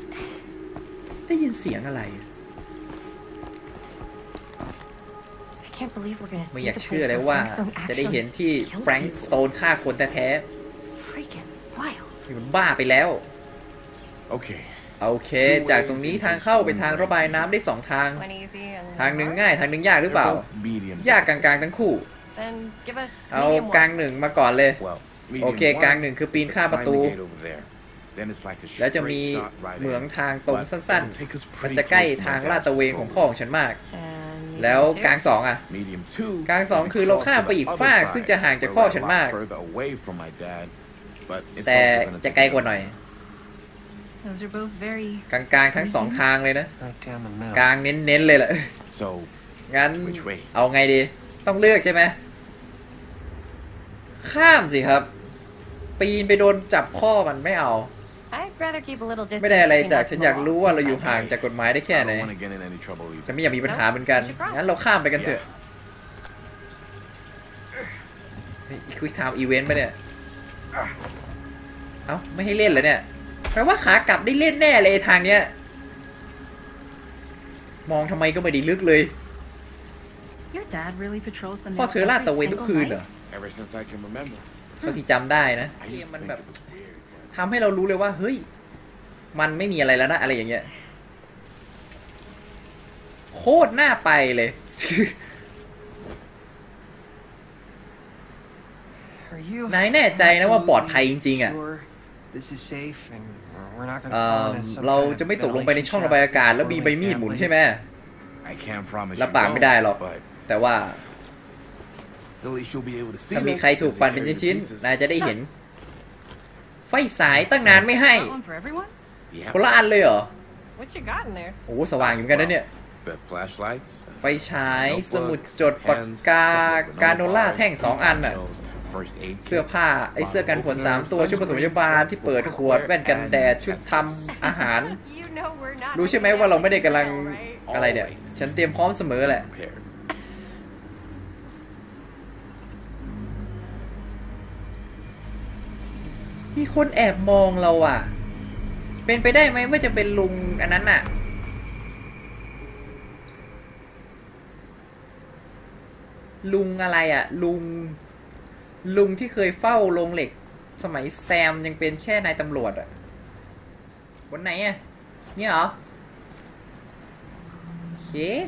ได้ยินเสียงอะไร can't believe we're gonna ไม่ see อยาก the เชื่อ place เลย where ว่า Frankstone จะได้เห็น actually ที่ killed แฟรงค์ people. สโตนฆ่าคนแท้ Freaking wild. ๆนี่มันบ้าไปแล้ว Okay. โอเค จากตรงนี้ทางเข้าไปทางระบายน้ำได้2ทาง One easy and ทางหนึ่งง่ายทางหนึ่งยากหรือเป They're ล่า both medium. ยากกลางๆทั้งคู่ then give us เอา medium กลาง one. หนึ่งมาก่อนเลย Well, โอ medium เคกลาง one หนึ่งคือปีน is to ข้ามประ climb ตู the gate over there. Then it's like a แล้วจะมี straight shot right เหมือง in. ทางตรง But สั้น it'll take us ๆ มัน pretty จะใกล้ close to ทาง my ลาด dad's ตระเวนของ patrol พ่อของฉันมาก And แล้ว medium กลาง two. สองอ่ะ Medium 2 กลางสอง is คือเรา across ข้าม to ไป the อีก other ฟาก side, ซึ่งจะห่างจาก where พ่อ we're ฉัน a lot มาก further away from my dad. But it's แต่ also gonna จะ take ไกล a กว่า minute. หน่อย Those are both very. กลางๆทั้ง2ทางเลยนะ Right down the middle. กลางเน้นๆเลยแหละ So งั้น Which way? เอาไงดี ต้องเลือกใช่ไหม ข้ามสิครับ ปีนไปโดนจับพ่อมันไม่เอา I'd rather keep a little distance ไม่ได้อะไร between จาก us ฉัน and อยา the ก law. รู้ว่าเราอยู่ห่างจากกฎหมายได้แค่ I ไหน don't want to get in any trouble ฉัน either. ไม่อยากมีปัญหาเหมือนกัน งั้นเราข้ามไปกันเถอะควิกไทม์อีเวนต์ปะเนี่ย เอ้า ไม่ให้เล่นเหรอเนี่ย แปลว่าขากลับได้เล่นแน่เลยทางเนี้ย มองทำไมก็ไม่ได้ลึกเลย Your dad really patrols the พ่อ mill เธอลาด every ตระเวนทุก single คืนเหรอ night? Ever since I can remember. เท่าที่จำได้นะ I เกม used to มัน think แบบ it was weird. ทำให้เรารู้เลยว่า เฮ้ย มันไม่มีอะไรแล้วนะ อะไรอย่างเงี้ย โคตรน่าไปเลย Are you นายแน่ใจนะว่าปลอดภัยจริงๆอ่ะ sure this is safe and we're not gonna fall into some เรา kind of จะไม่ตกลงไปในช่องระบายอากาศแล้วมีใบมีดหมุนใช่ไหม I can't promise รับ you ปากไม่ได้หรอก won't, but แต่ว่า at least you'll be able to see ถ้ามี them ใครถูก as ปั่น they เป็น tear to ชิ้น pieces. ๆนายจะได้เห็น ไฟสายตั้งนานไม่ให้ That one for everyone? Yeah. คนละอันเลยเหรอ What you got in there? โอ้สว่างอยู่เหมือนกันนะเนี่ย The flashlights, ไฟฉาย สมุด notebooks, จดปาก pens, กา couple of กาโนล่า granola แท่ง bars, 2 อันน่ะ ponchos, first aid เสื้อ kit, ผ้า ไอเสื้อกันฝน3 ตัว ชุดปฐมพยาบาลที่เปิดขวด แว่นกันแดด ชุดทำอาหาร You know we're not รู้ใช่ไหมว่าเราไม่ได้กำลัง right? อะไรเนี่ย ฉันเตรียมพร้อมเสมอแหละ prepared. มีคนแอบมองเราอ่ะ เป็นไปได้ไหมว่าจะเป็นลุงอันนั้นน่ะ ลุงอะไรอ่ะ ลุงที่เคยเฝ้าโรงเหล็ก สมัยแซมยังเป็นแค่นายตำรวจอ่ะวันไหนอ่ะเนี่ยเหรอโอเค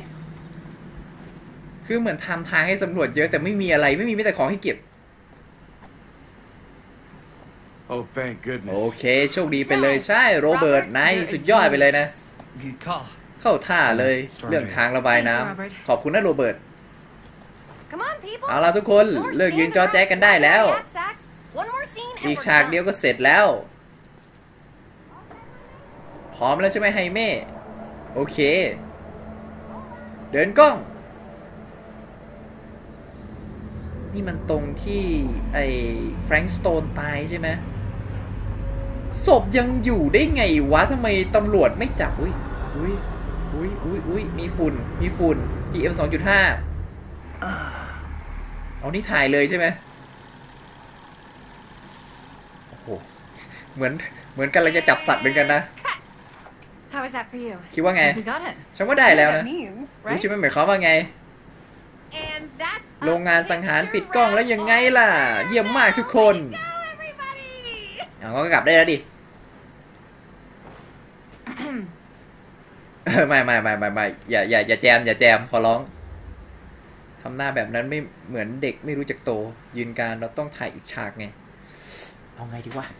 คือเหมือนทำทางให้สำรวจเยอะแต่ไม่มีอะไรไม่มีแม้แต่ของให้เก็บ Oh, thank โอ goodness. เค โชคดีไปเลยใช่โรเบิร์ตนายสุดยอดไปเลยนะ good call. เข้าท่าเลยเรื่องทางระบายน้ำขอบคุณนะโรเบิร์ต Come on, people. เอาล่ะทุกคน More เลิกยืน standing จอแจ๊กกันได้แล้ว around with knapsacks. One more scene and อีก we're ฉาก done. เดียวก็เสร็จแล้ว พร้อมแล้วใช่ไหมไฮเม่โอเค เดินกล้อง นี่มันตรงที่ไอ้แฟรงค์สโตนตายใช่ไหมศพยังอยู่ได้ไงวะทำไมตำรวจไม่จับอุ้ยมีฝุ่น PM 2.5 เอานี่ถ่ายเลยใช่ไหมโอ้โหเหมือนกันเราจะจับสัตว์เหมือนกันนะ Cut. How was that for you? คิดว่าไง We got it. ฉันว่าได้แล้วนะ That means, รู้ right? ใช่ไหมหมายความว่าไง And that's a โรงงานสังหาร picture ปิดกล้องแล้วยังไงล่ะ wrap. เยี่ยมมากทุกคน Go, everybody. เอาก็กลับได้แล้วดิ ไม่อย่าแจมขอร้องทำหน้าแบบนั้นไม่เหมือนเด็กไม่รู้จักโต ยืนการเราต้องถ่ายอีกฉากไง เอาไงดีวะ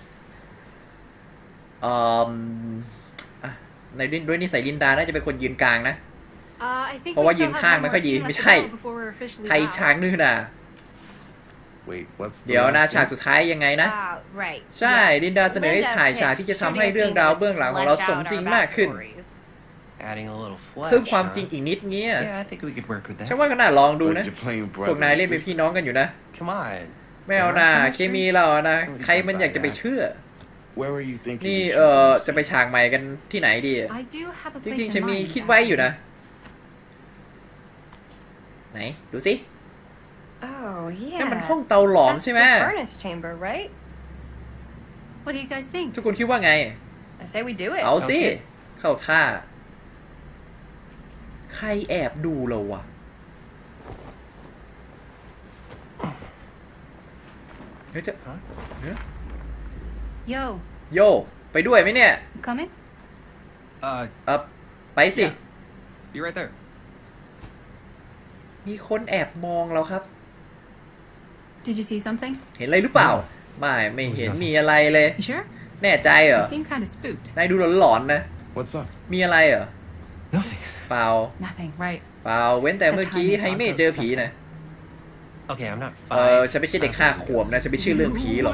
ในด้วยนิสัยลินดาน่าจะเป็นคนยืนกลางนะ I think เพราะ we ว่ายื still น have ข้าง one ไม่ more ค่อยดี scene ไม่ left to ใช่ go before we're officially ไทย wrapped. ฉากนึงนะ Wait, what's the เดี๋ยวนะ last ฉาก scene? สุดท้ายยังไงนะ Right. ใช่ ลินดาเสนอให้ถ่ายฉากที่จะทำให้เรื่องราวเบื้องหลังของเราสมจริงมากขึ้น Adding a little flesh. เพิ่มความจริง huh? อีกนิดเงี้ย Yeah, I think we could work with ฉัน that. ว่าก็น่าลองดูนะ But you're playing พวก brother นาย and เล่นเป็น sister. พี่น้องกันอยู่นะ Come on. ไม่เอานะเคมีเราอะนะ ใครมันอยากจะไปเชื่อ Where were you thinking? นี่ we should do จะไป this? ฉากใหม่กันที่ไหนดี I do have a จ place ริง in ๆ ฉันมี mind, คิดไว้อยู่นะ actually. ไหน ดูสิ Oh, yeah. นั่นมันห้องเตาหลอม That's ใช่ไหม the furnace chamber, right? What do you guys think? ทุกคนคิดว่าไง I say we do it. เอาสิ Sounds good. เข้าท่า ใครแอบดูเราวะเฮ้ยจะ Yo, โยไปด้วยไหมเนี่ย you coming? ไปสิ You're right there. มีคนแอบมองเราครับ Did you see something? เห็นอะไรหรือเปล่า ไม่เห็นมีอะไรเลย You sure? แน่ใจเหรอ You seem kind of spooked. นายดูหลอนๆนะ What's up? มีอะไรเหรอ Nothing. เปล่า Nothing, right? เปล่าเว้นแต่เมื่อกี้ไฮเม่เจอผีนะ Okay, I'm not ฉันไม่ใช่เด็ก5 ขวบนะฉันไม่เชื่อเรื่องผีหรอก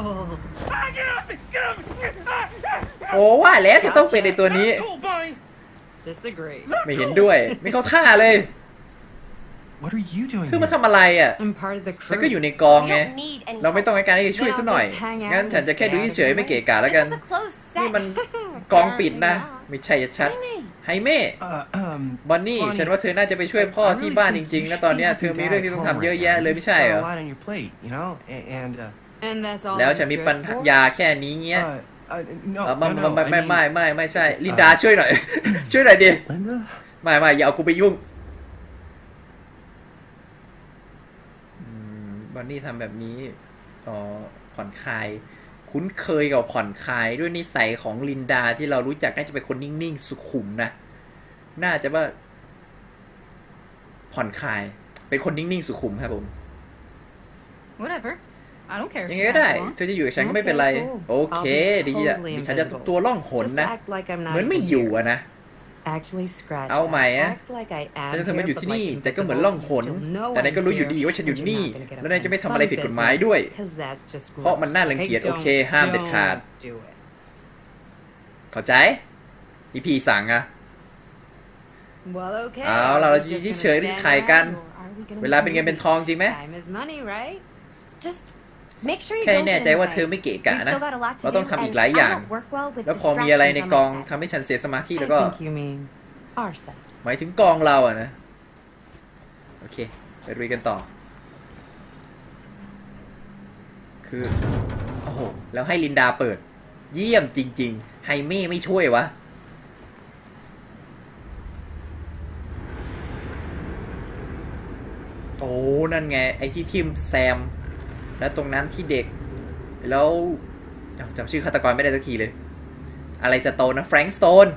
โอ้ว่าแล้วจะต้องเป็นในตัวนี้ Disagree. ไม่เห็นด้วย ไม่เข้าท่าเลย What are you doing? เธอมาทำอะไรอ่ะ I'm part of the ฉัน crew. ก็อยู่ในกองไง We don't need any เราไม่ต้องการให้ช่วยซะหน่อย งั้นฉันจะแค่ดูเฉยๆไม่เกะกะแล้วกัน This is a closed นี่ set. มันกองปิดนะ ไม่ใช่ชัดไฮเม่บอนนี่ ฉันว่าเธอน่าจะไปช่วยพ่อที่บ้านจริงๆนะตอนเนี้ยเธอมีเรื่องที่ต้องทำเยอะแยะเลยไม่ใช่เหรอ And that's all. แล้วฉันมีปัญญาแค่นี้เงี้ยไม่ใช่ ลินดาช่วยหน่อย ช่วยหน่อยดิ Linda? ไม่อย่าเอากูไปยุ่งบอนนี่ทำแบบนี้ผ่อนคลาย คุ้นเคยกับผ่อนคลายด้วยนิสัยของลินดาที่เรารู้จักน่าจะเป็นคนนิ่งๆสุขุมนะน่าจะว่าผ่อนคลายเป็นคนนิ่งๆสุขุมครับผม Whatever. I don't care. ยังไงก็ได้เธอจะอยู่กับฉันก็ไม่เป็นไรโอเคดีอ่ะดิฉันจะตัวล่องหนนะเหมือนไม่อยู่อะนะ Actually scratch. เอาใหม่อะ Act like I am ฉันจะมาอยู่ here, ที่ but นี่ like แต่ก็เหมือนล่องหน invisible, you'll know แต่นายก็รู้อยู่ I'm ดี here, ว่าฉันอยู่ but you're นี่ not gonna get แล้วนายจะไม่ทำ fun อะไรผิดกฎหมายด้วย business, 'cause that's just เพราะมันน่ารังเกียจ gross. โอเคห้ามเด็ดขาด Don't do it. เข้าใจพี่สั่งอะ Well, okay. เอาล่ะ Are เรา we จะ just เฉย gonna ๆ stand ถ่ายกัน around, or are we gonna เวลาเป็นเงินเป็นทองจริงไหม Time is money, right? Just make sure you แค่ don't แน่ get ใจ in the ว่าเธอ way. ไม่เกะกะ We've นะ still got a lot to เรา do, ต้องทำอีก and หลายอย่าง I don't work well with แล้วพอมีอะไรใน distractions ก on อง the set. ทำให้ฉันเสียสมาธิ I แล้วก็ think you mean our set. หมายถึงกองเราอะนะโอเคไปลุยกันต่อคือโอ้โหแล้วให้ลินดาเปิดเยี่ยมจริงๆไฮเม่ไม่ช่วยวะโอ้นั่นไงไอ้ที่ทิมแซมแล้วตรงนั้นที่เด็กแล้วจำชื่อฆาตกรไม่ได้สักทีเลยอะไรสโตนนะแฟรงค์สโตน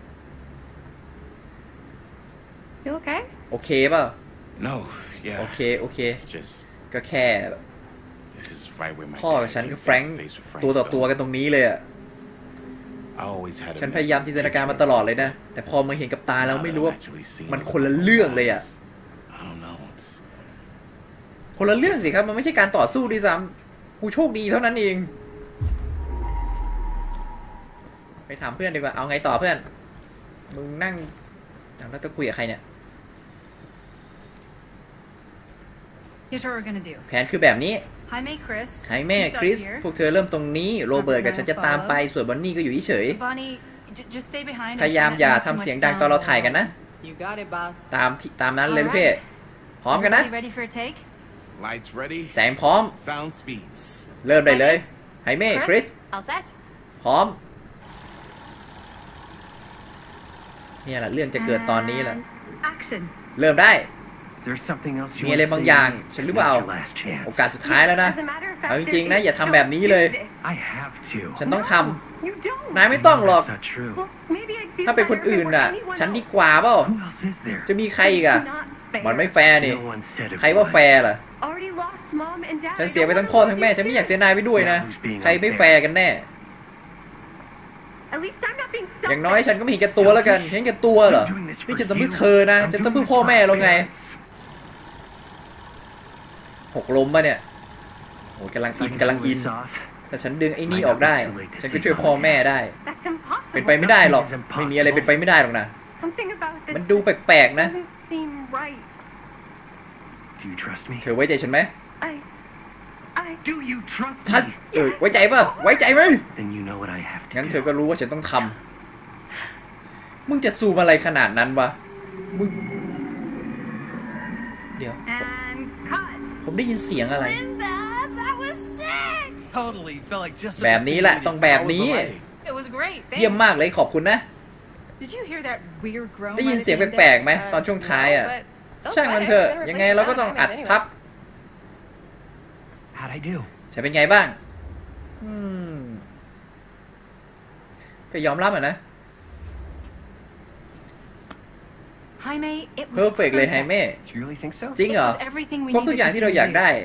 You okay? โอเคเปล่า No, yeah. โอเค It's just ก็แค่ this is right where my พ่อกับ dad ฉัน came กับแฟรง face ค์ to face with Frank ตัวต่อตัว Stone. กันตรงนี้เลยอ่ะ I always had a ฉันพยายามจินตนาการมาตลอดเลยนะ แต่พอมาเห็นกับตาแล้วไม่รู้ว่า actually seen มัน it คนละ with my เรื่องเลยอ่ะ eyes. I don't know. It's คนละเรื่องสิครับ มันไม่ใช่การต่อสู้ด้วยซ้ำกูโชคดีเท่านั้นเอง ไปถามเพื่อนดีกว่า เอาไงต่อเพื่อน มึงนั่งแล้วจะคุยกับใครเนี่ย Here's what we're gonna do. แผนคือแบบนี้ Jaime, Chris. ไฮเม่ you ค start ริส here. พวกเธอเริ่มตรงนี้ โรเบิร์ตกับฉันจะตามไป ส่วนบอนนี่ก็อยู่เฉย Bonnie, just stay behind. ๆพยายามอย่าทำเสียงดังตอนเราถ่ายกันนะ You got it, boss. ตามนั้นเลยลูกพี่พร้อมกันนะ Ready for a take? lights ready. แสงพร้อม Sound speed. เริ่มได้เลยไฮเม่คริส All set? พร้อมเนี่ยแหละเรื่องจะเกิดตอนนี้แหละ Action. เริ่มได้ Is there something else you มี want อะไร to บาง say อย่าง to me? ฉันหรือ It's เปล่า not your last chance. โอกาสสุดท้ายแล้วนะ As a matter of fact, เอาจริงๆนะ there's อย่าทำแบบนี้เลย I have to. ฉันต้องท You don't. ำนายไม่ต้องหรอก That's not true. Well, maybe I'd feel ถ้าเป็นคน better if อื่ it น were น่ะ anyone ฉันดี else. กว่าเปล่า Who else is there? จะมีใครอีกอะ It's not fair. มันไม่แฟร์นี่ No one said it ใครว่า was. แฟร์ล่ะ Already lost mom and dad. ฉัน I เสีย don't ไปทั้ง wanna พ่อ lose ทั้ง you แม่ ฉันไม่อยาก too. เสียนายไปด้วยนะ ใครไม่แฟร์กันแน่ At least I'm not being อย่างน้อยฉันก็ไม่เห็นแก่ตัวแล้วกันเห็นแก่ตัวเหรอ นี่ฉันทำเพื่อเธอนะ ฉันทำเพื่อพ่อแม่เราไง หกล้มป่ะเนี่ยโอ้ยกำลังอิน แต่ฉันดึงไอ้นี่ออกได้ ฉันก็ช่วยพ่อแม่ได้ That's impossible. เป็นไปไม่ได้หรอก ไม่มีอะไรเป็นไปไม่ได้หรอกนะ Something about this มันดูแปลกๆนะ doesn't seem right. Do you trust me? เธอไว้ใจฉันไหม I Do you trust ถ้า me? ไว้ใจป่ะ ไว้ใจไหม Then you know what I have to งั้นเธอ do. ก็รู้ว่าฉันต้องทำมึงจะซูมอะไรขนาดนั้นวะ มึง เดี๋ยว and cut. ผมได้ยินเสียงอะไร Linda, that was sick. Totally felt like just แบบนี้แหละ ต้องแบบนี้ It was great. เยี่ยม Thanks. มากเลยขอบคุณนะ Did you hear that weird groan? ได้ยิน by the เสียง team แปลก deck? ๆไหมตอนช่วงท้ายอ่ะ No, but ช่างมันเถอะ ยังไงเราก็ต้องอัดทับ How'd I do? ฉันเป็นไงบ้างก็ยอมรับอ่ะนะ Jaime, it was perfect เลยไฮเม่ You really think so? จริงเหรอ It was everything we ครบทุก needed อย่าง to ที่ see เราอยาก here. ได้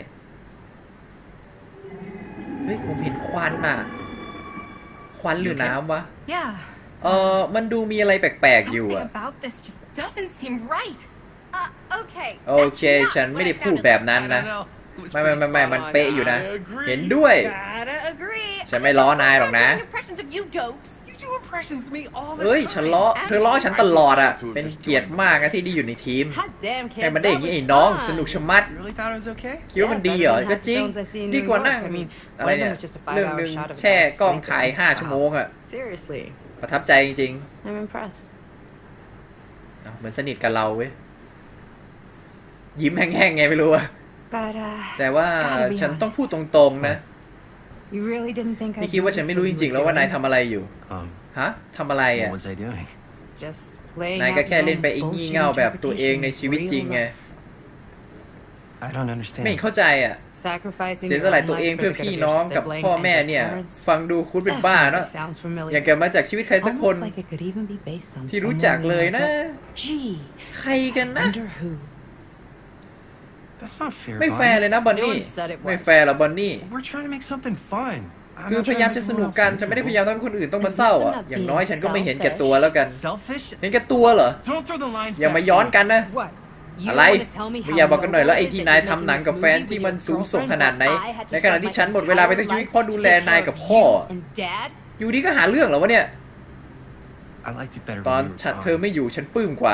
เฮ้ยผมเห็นควันน่ะควันหรือน้ำวะ Yeah. มันดูมีอะไรแปลกๆอยู่ Something อ่ะ about this just doesn't seem right. Okay. โอเคฉันไม่ได้พูดแบบนั้นนะไม่มันเป๊ะอยู่นะ เห็นด้วย Gotta agree. ฉันไม่ล้อนายหรอกนะ Impressions of you dopes. You do impressions of me all the เฮ้ย time. ฉันล้อเธอล้อฉันตลอดอ่ะเป็นเกียรติมากนะที่ได้อยู่ในทีม Hot damn, แต่ kids. มันได้อย่างนี้ไอ้น้องสนุกชะมัด You really thought it was okay? คิดว่ามันดีเหรอ ก็จริง ดีกว่านั่งอะไรเนี่ยเรื่องนึงแช่กล้องถ่าย5 ชั่วโมงอ่ะ Seriously, ประทับใจจริง I'm impressed. ๆเหมือนสนิทกับเราเว้ยยิ้มแห้งๆไงไม่รู้อะ But แต่ว่าฉันต้องพูดตรงๆนะ you really didn't think นี่คิดว่าฉันไม่รู้จริงๆแล้วว่านายทำอะไรอยู่ ฮะทำอะไรอ่ะ What was I doing? just playing นายก็แค่เล่นไปอีกงี่เง่าแบบตัวเองในชีวิตจริงไง I don't ไม่ understand. เข้าใจอ่ะ sacrificing เสียสละตัวเองเพื่อพี่น้องกับพ่อแม่เนี่ย ฟังดูคุณเป็นบ้าเนาะ sounds familiar อย่างเกิดมาจากชีวิตใครสักคน almost like it could even be based on ที่รู้จัก someone เลยนะ gee ใครกันนะ wonder who That's not fair. ไม่แฟร์เลยนะบอนนี่ No one said it was. ไม่แฟร์หรอบอนนี่ Bonnie. We're trying to make something fun. I'm คือ not พยายาม trying จะ to ส make นุก everyone กัน else จะไม่ได้พ miserable. ยายามทำให้คนอื่นต้องมาเศร้าอ่ะ อย่างน้อยฉันก็ไม่เห็นแก่ตัวแล้วกัน Selfish? เห็นแก่ตัวเหรอ Don't throw the lines อย่า back มาย้อน at me. กันนะ what อะไรไม่อยากบอกกันหน่อยแล้วไอ้ที่นายทำหนังกับแฟนที่มันสูงส่งขนาดไหนในขณะที่ฉันหมดเวลาไปทั้งชีวิตเพราะดูแลนายกับพ่อ อยู่ดีก็หาเรื่องเหรอวะเนี่ย I liked it better ตอน when you ฉัน were เธอ gone. ไม่อยู่ฉันปลื้มกว่า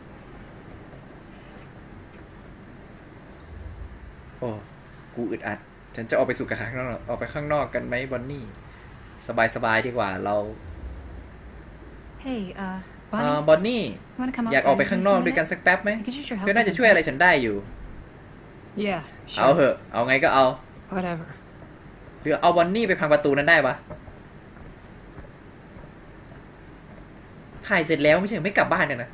โอ้กูอึดอัดฉันจะออกไปสู่กันข้างนอกออกไปข้างนอกกันไหมบอนนี่สบายๆดีกว่าเรา Hey, บอนนี่ you wanna come อยากออกไปข้างนอกด้วยกันสักแป๊บไหม I could use your เธ help. อน่าจะช่วยอะไรฉันได้อยู่ yeah เอา sure เหอะเอาไงก็เอา whatever หรือเอาบอนนี่ไปพังประตูนั้นได้ปะถ่ายเสร็จแล้วไม่ใช่ไม่กลับบ้านเนี่ยนะ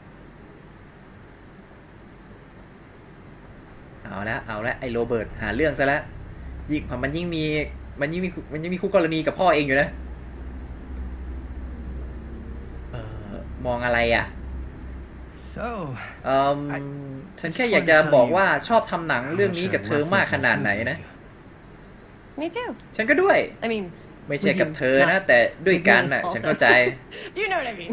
เอาละไอ้โรเบิร์ตหาเรื่องซะแล้วยิ่งมันยิ่งมีคู่กรณีกับพ่อเองอยู่นะมองอะไรอ่ะ So, ฉันแค่อยากจะบอกว่าชอบทำหนังเรื่องนี้กับเธอมากขนาดไหนนะ Me too. ฉันก็ด้วย I mean, ไม่ใช่กับเธอนะแต่ด้วยกันน่ะฉันเข้าใจ you know what I mean.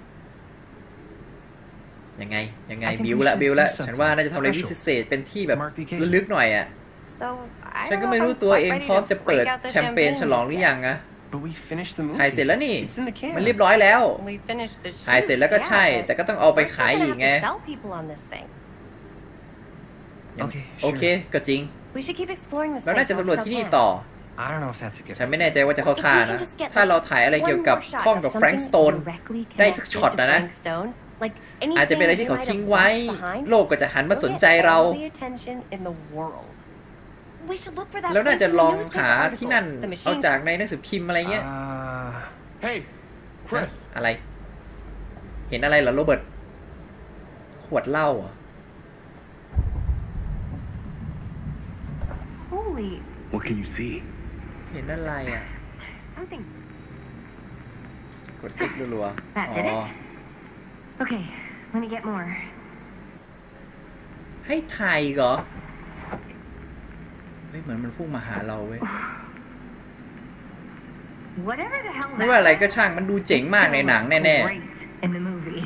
ยังไงบิวละฉันว่าน่าจะทำอะไรพิเศษเป็นที่แบบลึกๆหน่อยอ่ะ So, I ฉัน don't ก็ know ไม่ if รู้ I'm ตัว quite เอง ready พร้อม to จะเปิด break out the แชมเปญ champagne ฉลอง just หรือ yet. ยังอะ but we finished the movie. ถ่ายเสร็จแล้วนี่ It's in the can. มันเรียบร้อยแล้ว We finished the shoot. ถ่ายเสร็จแล้วก็ใช่ yeah, แต่ก็ต้องเอาไป but we're ขาย still อีก gonna ไง have to sell people on this thing. Okay, โอเค sure. ก็จริง We should keep exploring this เรา place น่าจะ while สำรวจ we ที่ still นี่ can. ต่อ I don't know if that's a good ฉัน idea. ไม่แน่ใจว่าจะเข้า If ท่า we นะ can just get ถ้าเราถ่ายอะไรเกี่ยวกับ one more shot ห้อง of กับ something แฟรงค์สโตน directly ได้สัก connected ช็อต to นะ Frank Stone, like อาจจะเป็น anything อะไร that ที่ we เขา might ทิ้ง have ไว้ left behind, โลกก็จะหันมา we'll สน get ใจเรา all the attention in the world. We should look for that แล้วน่า place จะ in ล the อง newspaper หา article, ที่นั่น the เอา machine จาก shop. ในหนังสือพิมพ์อะไรเงี้ย Hey, Chris. อะไร เห็นอะไรเหรอโรเบิร์ตขวดเหล้าเหรอ Holy, What can you see? เห็นอะไรอ่ะ something. กดติ๊กรัวๆ That อ๋ did อ it? Okay, let me get more. ให้ถ่ายอีกเหรอเฮ้ยเหมือนมันพุ่งมาหาเราเว้ย Whatever the hell ไม่ว่าอะไรก็ช่างมันดูเจ๋งมากในหนังแน่ Great in the movie.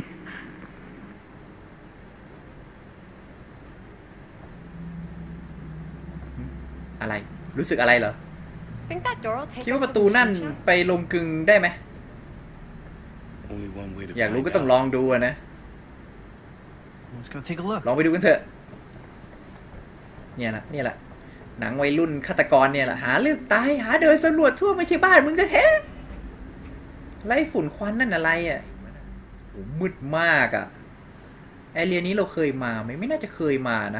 ๆอะไรรู้สึกอะไรเหรอ Think that door will take คิดว่า us ประ to ตู the นั่น machine shop? ไปลงกลึงได้ไหม Only one way to อยากรู้ find ก็ต้อง out. ลองดูอะนะ Let's go take a look. ลองไปดูกันเถอะเนี่ยแหละหนังวัยรุ่นฆาตกรเนี่ยแหละหาเรื่องตายหาเดินสำรวจทั่วไม่ใช่บ้านมึงแท้ๆไล่ฝุ่นควันนั่นอะไรอ่ะโอ้มืดมากอ่ะแอเรียนี้เราเคยมาไหมไม่น่าจะเคยมานะ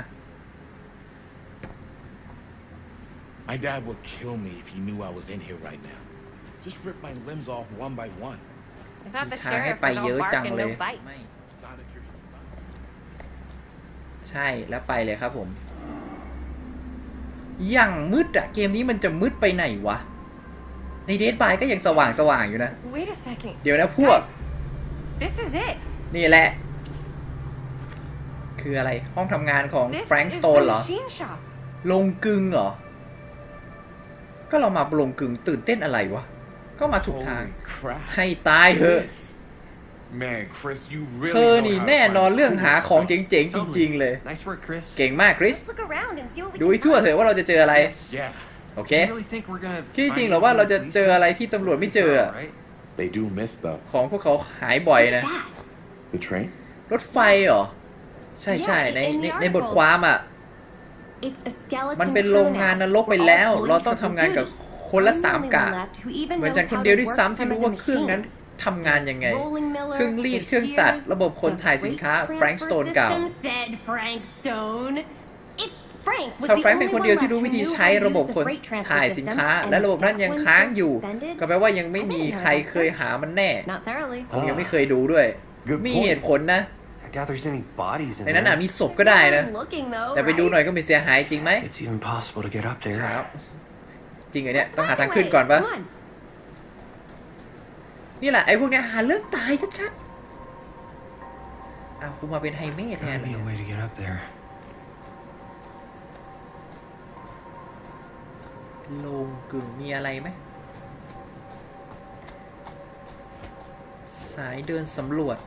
My dad would kill me if he knew I was in here right now. Just rip my limbs off one by one. I thought the ทางให้ sheriff ไป was เย all อะ bark จัง and เลย no bite. ไม่ Not if you're his son. ใช่แล้วไปเลยครับผมอย่างมืดอะเกมนี้มันจะมืดไปไหนวะในDead byก็ยังสว่างอยู่นะ Wait a second. เดี๋ยวนะพวก This is it. นี่แหละคืออะไรห้องทำงานของ This แฟรงค์ is สโตน the เหรอ machine shop. ลงกึงเหรอก็เรามาลงกึงตื่นเต้นอะไรวะก็มาถูกทาง Holy crap. ให้ตายเถอะ Chris. Man, Chris, you เธ really อ know นี่ how to แน่นอน find เรื่อง cool หาของ stuff. เจ๋งๆจริงๆเลย Nice work, Chris. เก่งมากคริส Let's look around and see what we ดูให้ can ทั่ว find. เถอะว่าเราจะเจออะไร Yeah, โอเค You really think we're gonna คิดจริง find เหรอว่าเราจะ anything เจออะไร police ที่ตำรวจไม่เจอ missed? Right? they do miss stuff. ของพวกเขาหายบ่อยนะ That. The train? รถไฟเหรอ ใช่ใช่ Yeah, ใน in the ในบท article. ความอ่ะ It's a skeleton มันเป็นโรงงานนรกไปแล้ว crew now. เราต้องทำงานกับคนละ I'm the 3 only กะ one left who even เหมือน knows ฉันคน how เดียว to ด้วย work ซ้ำที่ some รู้ of ว่า the เครื่องนั้น machines. ทำงานยังไง Rolling Miller, เครื่องรีด the เครื่องตัด shears, ระบบคนถ่ายสินค้า the แฟรงค์สโตน transfer เก่า system, said Frank Stone. If Frank was ถ้า the แฟรงค์เป็น only คน one เดียวที่ left รู้ who วิธี knew ใช้ how to ระบบ use ข the น freight transfer ถ่ายสิน system, ค้า and และระบบนั้น that ยัง one ค้างอยู่ suspended, ก็แปลว่ายังไม่มี I didn't know ใคร how to เคยหามันแน่ not thoroughly. ผมยังไม่เคยดูด้วย Good มี point. เหตุผลนะ I doubt there's any bodies in ในนั้น there. มีศพก็ได้นะ There's no one looking, though, แต่ไปดูหน่อย right? ก็ไม่เสียหายจริงไหม It's even possible to get up ค there. รับ จริงเหรอเนี่ย Let's ต้องหา find ทาง a ขึ้น way. ก่อนปะ Come on. นี่แหละไอ้พวกเนี้ยหาเรื่องตายชัดๆอ้าวกูมาเป็นไฮเม่แทน Gotta เลย be a way to get up there. โลงกึ่งมีอะไรไหมสายเดินสำรวจ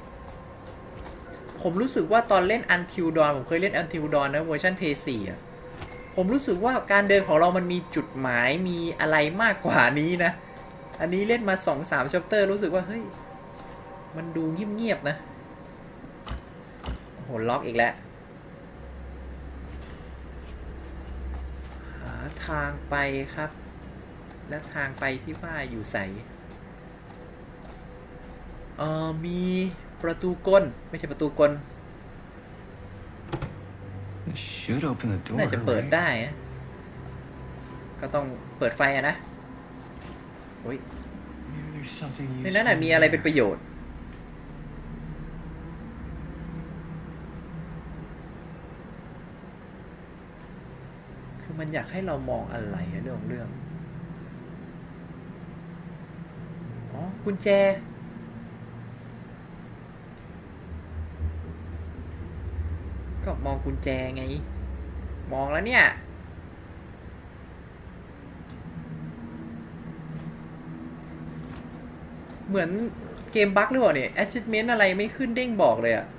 ผมรู้สึกว่าตอนเล่น Until Dawn ผมเคยเล่น Until Dawn นะเวอร์ชัน PS4 อ่ะผมรู้สึกว่าการเดินของเรามันมีจุดหมายมีอะไรมากกว่านี้นะอันนี้เล่นมา 2-3 chapter รู้สึกว่าเฮ้ยมันดูเงียบๆนะโอ้โหล็อกอีกแล้วหาทางไปครับและทางไปที่ว่าอยู่ใสมีประตูกลไม่ใช่ประตูกล It should open the door. น่าจะเปิด right? ได้นะก็ต้องเปิดไฟอะนะโอ้ย Maybe there's something ในนั้นน่ะ useful มี in อะไร there. เป็นประโยชน์คือมันอยากให้เรามองอะไรอะเรื่องของเรื่องอ๋อกุญแจก็มองกุญแจไงมองแล้วเนี่ยเหมือนเกมบั๊กหรือเปล่าเนี่ย achievement อะไรไม่ขึ้นเด้งบอกเลยอะ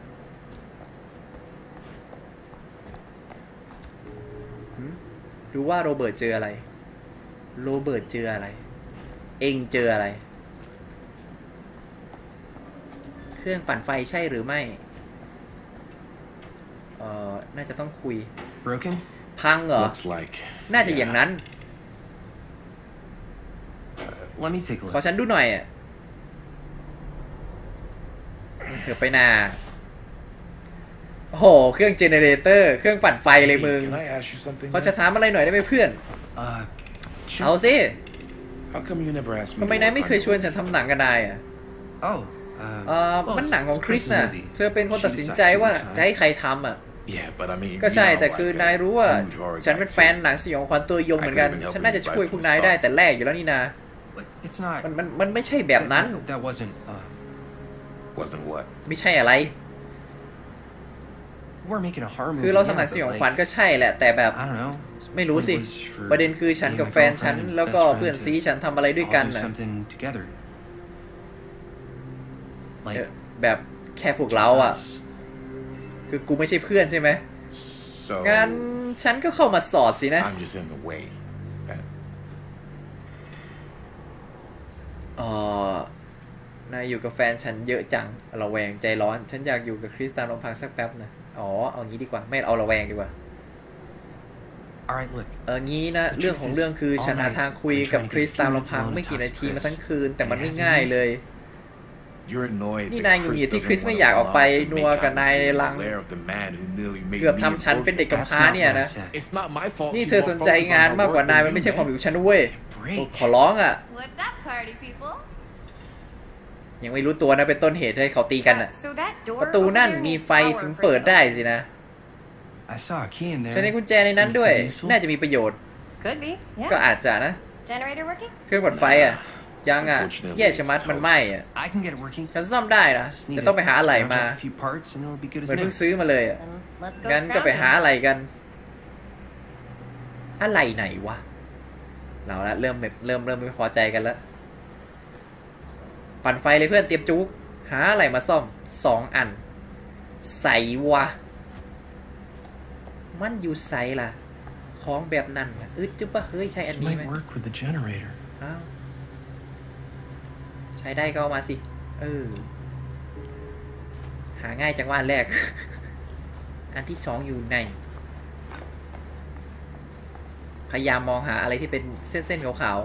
ดูว่าโรเบิร์ตเจออะไรโรเบิร์ตเจออะไรเองเจออะไรเครื่องปั่นไฟใช่หรือไม่น่าจะต้องคุย Broken? พังเหรอ Looks like. น่าจะอย่างนั้น Let me take a ขอ look. ฉันดูหน่อยอ่ะเกือบไปนาโอ้โหเครื่องเจเนเรเตอร์เครื่องปั่นไฟเลยมึง Can I ask you something? เขาจะถามอะไรหน่อยได้ไหมเพื่อน Sure. เอาสิ How come you never asked me? ทำไม to นาย work ไม่ on เคย your ชวน work? ฉันทำหนังกันนายอ่ะ Oh. มันหนังของ it's คริส Chris' น่ะ movie. เธอเป็นคนตัดสิน She ใจ decides ว่า she wants จะให้ใครทำอ่ะ Yeah, but I mean. ก็ใช่ you know, แต่คือ like นายรู้ว่า huge horror ฉันเป็น guy แฟน too. หนังสยองขวัญตัวยงเหมือนกัน ฉันน่าจะช่วยพวกนายได้แต่แรกอยู่แล้วนี่นา It's not. มันไม่ใช่แบบนั้น That wasn't. Wasn't what? ไม่ใช่อะไร We're making a horror movie. คือเราทำ yeah, หนัง but สยอง like, ขวัญก็ใช่แหละแต่แบบ I don't know. ไม่รู้สิ It was for ประเด็นคือฉัน me กับ and แฟ my นฉัน girlfriend and แล้วก็ best friend เพื่อนซี to ฉันทำอะไรด้วยกัน all do น่ะ something together. Like แบบแค่พวกเราอ่ะ us. คือกูไม่ใช่เพื่อนใช่ไหม So. งั้นฉันก็เข้ามาสอดสินะ I'm just in the way. That นายอยู่กับแฟนฉันเยอะจังระแวงใจร้อนฉันอยากอยู่กับคริสตามลำพังสักแป๊บนะเอางี้ดีกว่าไม่เอาระแวงดีกว่า Alright, look. งี้นะเรื่องของเรื่องคือฉันหาทางคุยกับคริสตามลำพังไม่กี่นาทีมาทั้งคืนแต่มันไม่ง่ายเลย you're annoyed. นี่ that นายหงุด Chris หงิดที่ doesn't คริสไม่ wanna อยากออกไป belong to นัว make กับ out นายใน being รัง aware of the man who nearly made เกือบ me ทำฉัน and เป็นเด็ก both กำพร้าเนี่ยนะ of- It's not my fault. นี่ she เธอ won't สนใจ focus on งาน her มากกว่า work นาย than มันไม่ you, ใช่ความ man. หิวฉันเว้ย Break. ขอร้องอ่ะ What's up, party people? ยังไม่รู้ตัวนะเป็นต้นเหตุให้เขาตีกันอ่ะ So that door ประตูนั่น over there มี needs ไฟ power ถึง for เปิด the ได้ opening. สินะ I saw a key in ใช้ใน there. กุญแจในนั้นด้วย น่าจะมีประโยชน์ Could be. ก็ Yeah. อาจจะนะ Generator working? เครื่องปั่นไฟอ่ะ ยังอ่ะ แย่ชะมัดมันไหม้อ่ะ I can get it working. ฉันซ่อมได้นะ Just need จะต้องไปหาอะไร scrounge มา up a few parts and it'll be good เห as มือน new. เพิ่งซื้อมาเลยอ่ะ Then let's go งั้นก็ไปหา scrounging. อะไรกัน อะไรไหนวะ เราละเริ่มไม่พอใจกันแล้ว ปั่นไฟเลยเพื่อนเตรียมจุกหาอะไรมาซ่อม2 อัน ใส่วะ มันอยู่ใส่ล่ะ ของแบบนั้นน่ะจุ๊บปะเฮ้ยใช้อัน This นี้ไหม might work with the generator. อ้าวใช้ได้ก็เอามาสิหาง่ายจังว่าอันแรก อันที่2อยู่ใน พยายามมองหาอะไรที่เป็นเส้นๆขาว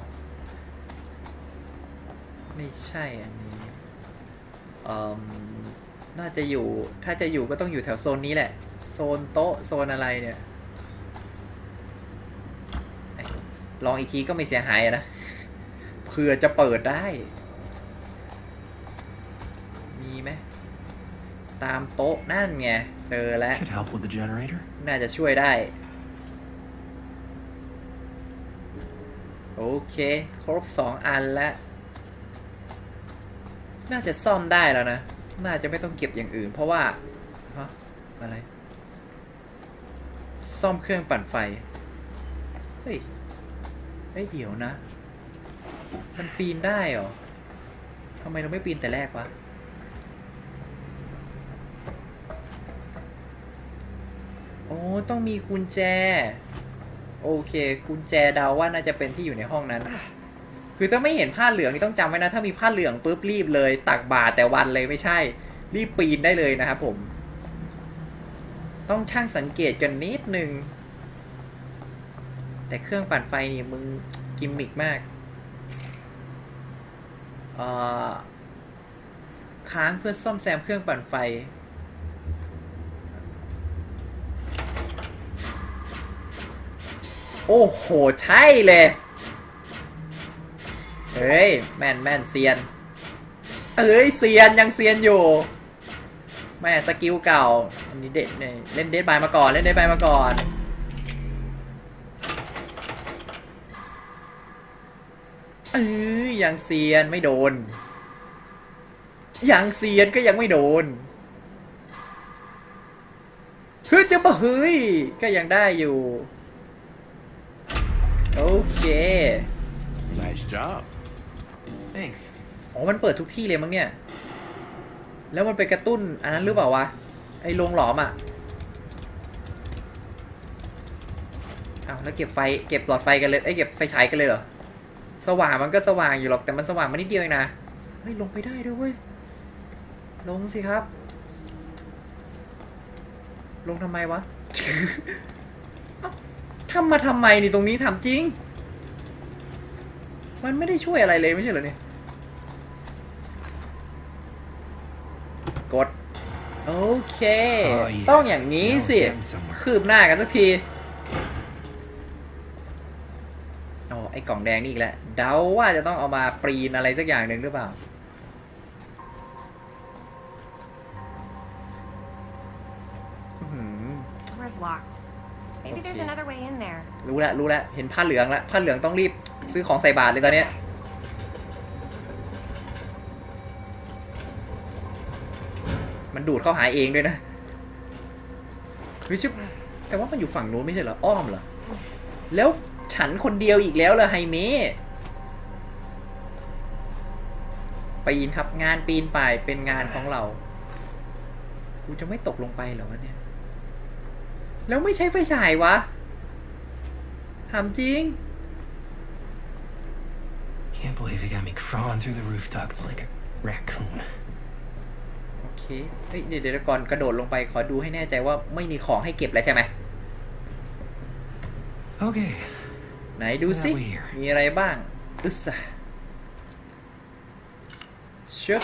ๆไม่ใช่อันนี้น่าจะอยู่ถ้าจะอยู่ก็ต้องอยู่แถวโซนนี้แหละโซนโต๊ะโซนอะไรเนี่ยลองอีกทีก็ไม่เสียหายนะเผื่อจะเปิดได้มีไหมตามโต๊ะนั่นไงเจอแล้ว Could help with the generator. น่าจะช่วยได้โอเคครบ2 อันแล้วน่าจะซ่อมได้แล้วนะน่าจะไม่ต้องเก็บอย่างอื่นเพราะว่าฮะอะไรซ่อมเครื่องปั่นไฟเฮ้ยเดี๋ยวนะมันปีนได้เหรอทำไมเราไม่ปีนแต่แรกวะโอ้ต้องมีกุญแจโอเคกุญแจเดาว่าน่าจะเป็นที่อยู่ในห้องนั้นคือถ้าไม่เห็นผ้าเหลืองนี่ต้องจำไว้นะถ้ามีผ้าเหลืองปุ๊บรีบเลยตักบาตรแต่วันเลยไม่ใช่รีบปีนได้เลยนะครับผมต้องช่างสังเกตกันนิดนึงแต่เครื่องปั่นไฟนี่มึงกิมมิกมากค้างเพื่อซ่อมแซมเครื่องปั่นไฟโอ้โหใช่เลยเฮ้ยแม่นเซียนเซียนยังเซียนอยู่แม่สกิลเก่าอันนี้เด็ดเนี่ยเล่นเดดบายมาก่อนยังเซียนไม่โดนยังเซียนก็ยังไม่โดนจะมาเฮ้ยก็ยังได้อยู่โอเค Nice job. Thanks. อ๋อมันเปิดทุกที่เลยมั้งเนี่ยแล้วมันไปกระตุ้นอันนั้นหรือเปล่าวะไอ้โรงหลอมอ่ะอ้าวแล้วเก็บหลอดไฟกันเลยเก็บไฟฉายกันเลยเหรอสว่างมันก็สว่างอยู่หรอกแต่มันสว่างมานิดเดียวเองนะเฮ้ยลงไปได้ด้วยเว้ยลงสิครับลงทำไมวะ ทำไมนี่ตรงนี้ทำจริงมันไม่ได้ช่วยอะไรเลยไม่ใช่เหรอเนี่ยกดโอเคต้องอย่างนี้สิคืบหน้ากันสักทีอ๋อไอ้กล่องแดงนี่อีกแล้วเดาว่าจะต้องเอามาปรีนอะไรสักอย่างหนึ่งหรือเปล่า Where's locked? Maybe there's another way in there. รู้แล้วเห็นผ้าเหลืองแล้วผ้าเหลืองต้องรีบซื้อของใส่บาตรเลยตอนเนี้ยมันดูดเข้าหาเองด้วยนะวิชิแต่ว่ามันอยู่ฝั่งนู้นไม่ใช่เหรออ้อมเหรอแล้วฉันคนเดียวอีกแล้วเหรอไฮเมะปีนครับงานปีนป่ายเป็นงานของเรากูจะไม่ตกลงไปเหรอวะเนี่ยแล้วไม่ใช้ไฟฉายวะถามจริง Can't believe they got me crawling through the roof ducts like a raccoon. โอเคเฮ้ยเดี๋ยวก่อนกระโดดลงไปขอดูให้แน่ใจว่าไม่มีของให้เก็บแล้วใช่ไหม Okay. ไหนดูสิมีอะไรบ้างชึบ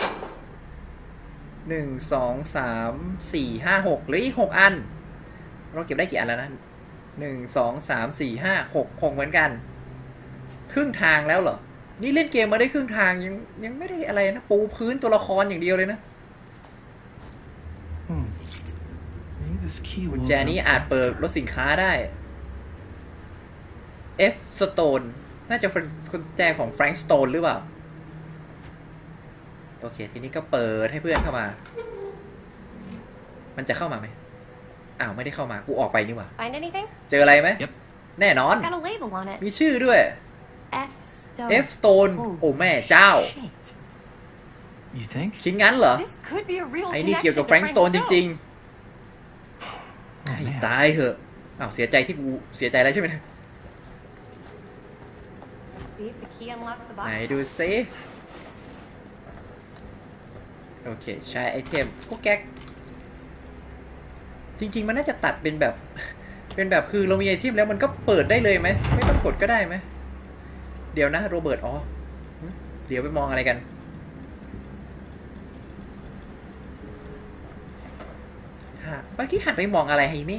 1 2 3 4 5 6หรืออีก6 อันเราเก็บได้กี่อันแล้วนะ1 2 3 4 5 6เหมือนกันครึ่งทางแล้วเหรอนี่เล่นเกมมาได้ครึ่งทางยังไม่ได้อะไรนะปูพื้นตัวละครอย่างเดียวเลยนะ Maybe This key กุญ will แจนี้ open อาจ up เปิด to รถสินค้าได้ F Stone น่าจะเป็นกุญแจของ Frank Stone หรือเปล่าโอเคทีนี้ก็เปิดให้เพื่อนเข้ามามันจะเข้ามาไหมอ้าวไม่ได้เข้ามากูออกไปนี่หว่า Find anything? เจออะไรไหม Yep. แน่นอน Got a label on it. มีชื่อด้วย F Stone. F Stone โอ้แม่เจ้า Shit. You think? คิดงั้นเหรอ This could be a real ไอ้นี่ connection เกี่ยวกับ to Frank Stone จริง Oh ๆให้ man. ตายเหอะอ้าวเสียใจที่กูเสียใจแล้วใช่ไหม Let's see if the key unlocks the ไหน box. ดูซิโอเคใช้ไอเทมพวกแก๊กจริงๆมันน่าจะตัดเป็นแบบ เป็นแบบคือเรามีไอเทมแล้วมันก็เปิดได้เลยไหมไม่ต้องกดก็ได้ไหมเดี๋ยวนะโรเบิร์ตอ๋อเดี๋ยวไปมองอะไรกันเมื่อกี้หันไปมองอะไรให้นี่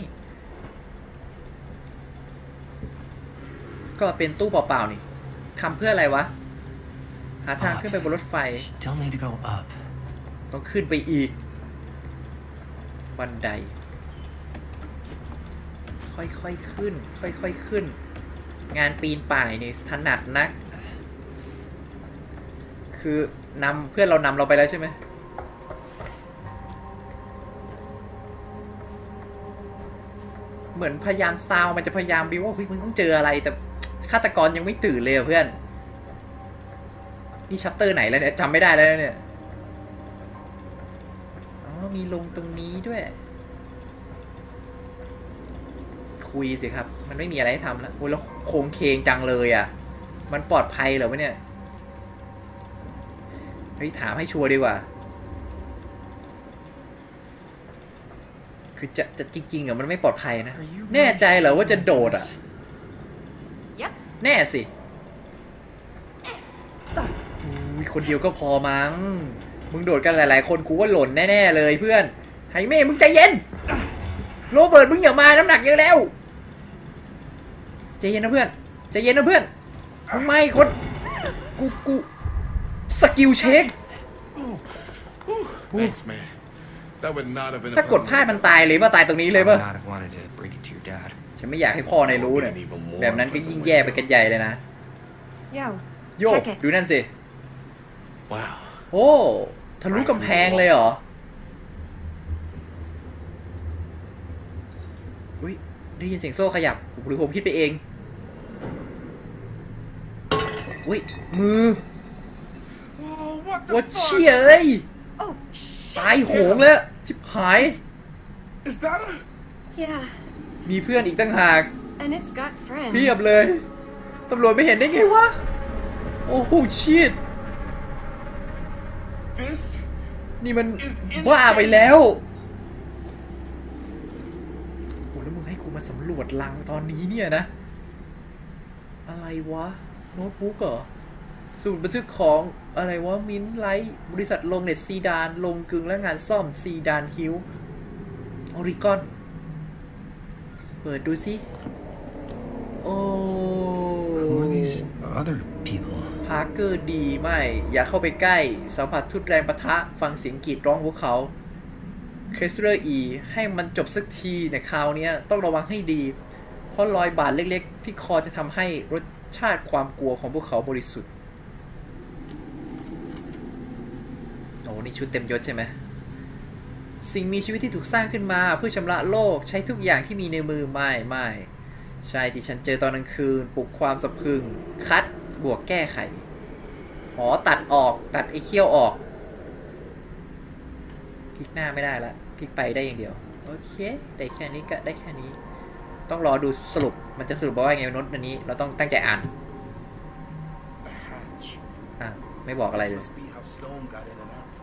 ก็เป็นตู้เปล่าๆนี่ทำเพื่ออะไรวะหาทางขึ้นไปบนรถไฟ Still need to go up. ต้องขึ้นไปอีกบันไดค่อยๆขึ้นค่อยๆขึ้นงานปีนป่ายนี่ถนัดนักคือนำเพื่อนเรานำเราไปแล้วใช่ไหมเหมือนพยายามซาวมันจะพยายามบิวว่าเฮ้ยมึงต้องเจออะไรแต่ฆาตกรยังไม่ตื่นเลยเพื่อนนี่ชัปเตอร์ไหนแล้วเนี่ยจำไม่ได้แล้วเนี่ยอ๋อมีลงตรงนี้ด้วยคุยสิครับมันไม่มีอะไรให้ทำแล้วโอ้ยแล้วโค้งเคงจังเลยอ่ะมันปลอดภัยเหรอวะเนี่ยเฮ้ยถามให้ชัวร์ดีกว่าคือจะจริงๆเหรอมันไม่ปลอดภัยนะแน่ใจเหรอว่าจะโดดอ่ะ Yep. แน่สิอุ้ยคนเดียวก็พอมั้งมึงโดดกันหลายๆคนกูว่าหล่นแน่ๆเลยเพื่อนไฮเม่มึงใจเย็นโรเบิร์ตมึงอย่ามาน้ำหนักเยอะแล้วใจเย็นนะเพื่อนใจเย็นนะเพื่อนมึงไม่คนกูสกิลเช็ค Thanks, man. That would not have been. ถ้ากดพลาดมันตายเลยป่ะตายตรงนี้เลย I would ป่ะ not have wanted to break it to your dad. ฉันไม่อยากให้พ่อนายรู้เนี่ยแบบนั้นก็ยิ่งแย่ไปกันใหญ่เลยนะ Yo. โยก Check it. ดูนั่นสิ Wow. โอ้ทะลุกำแพงเลยเหรออุ้ยได้ยินเสียงโซ่ขยับหรือผมคิดไปเองอุ้ยมือ Whoa, what ว่า the เชี่ย fuck? เอ้ย Oh, ตายโหงแล้วชิบหาย Is that a? yeah. มีเพื่อนอีกตั้งหาก And it's got friends. เพียบเลยตำรวจไม่เห็นได้ไงวะโอ้โหชิต This นี่มันบ้าไปแล้วโอ้แล้วมึงให้กูมาสำรวจลังตอนนี้เนี่ยนะอะไรวะโน้ตบุ๊กเหรอสูตรบันทึกของอะไรวะมินไลท์บริษัทลงเน็ตซีดานลงกึงและงานซ่อมซีดานฮิลออริกอนเปิดดูสิโอ้ Who are these other people? พาร์เกอร์ดีไม่อย่าเข้าไปใกล้สัมผัสทุนแรงปะทะฟังเสียงกรีดร้องพวกเขาเคสเตอร์อีให้มันจบสักทีในคราวนี้ต้องระวังให้ดีเพราะรอยบาดเล็กๆที่คอจะทำให้รสชาติความกลัวของพวกเขาบริสุทธิ์โอ้นี่ชุดเต็มยศใช่ไหมสิ่งมีชีวิตที่ถูกสร้างขึ้นมาเพื่อชำระโลกใช้ทุกอย่างที่มีในมือไม่ใช่ที่ฉันเจอตอนกลางคืนปลุกความสะพรึงคัดบวกแก้ไขตัดออกตัดไอ้เขี้ยวออกพลิกหน้าไม่ได้ละพลิกไปได้อย่างเดียวโอเคได้แค่นี้ก็ได้แค่นี้ต้องรอดูสรุปมันจะสรุปว่าไงโน้ตอันนี้เราต้องตั้งใจอ่าน A hatch. ไม่บอกอะไร This เลย must be how Stone got in and out.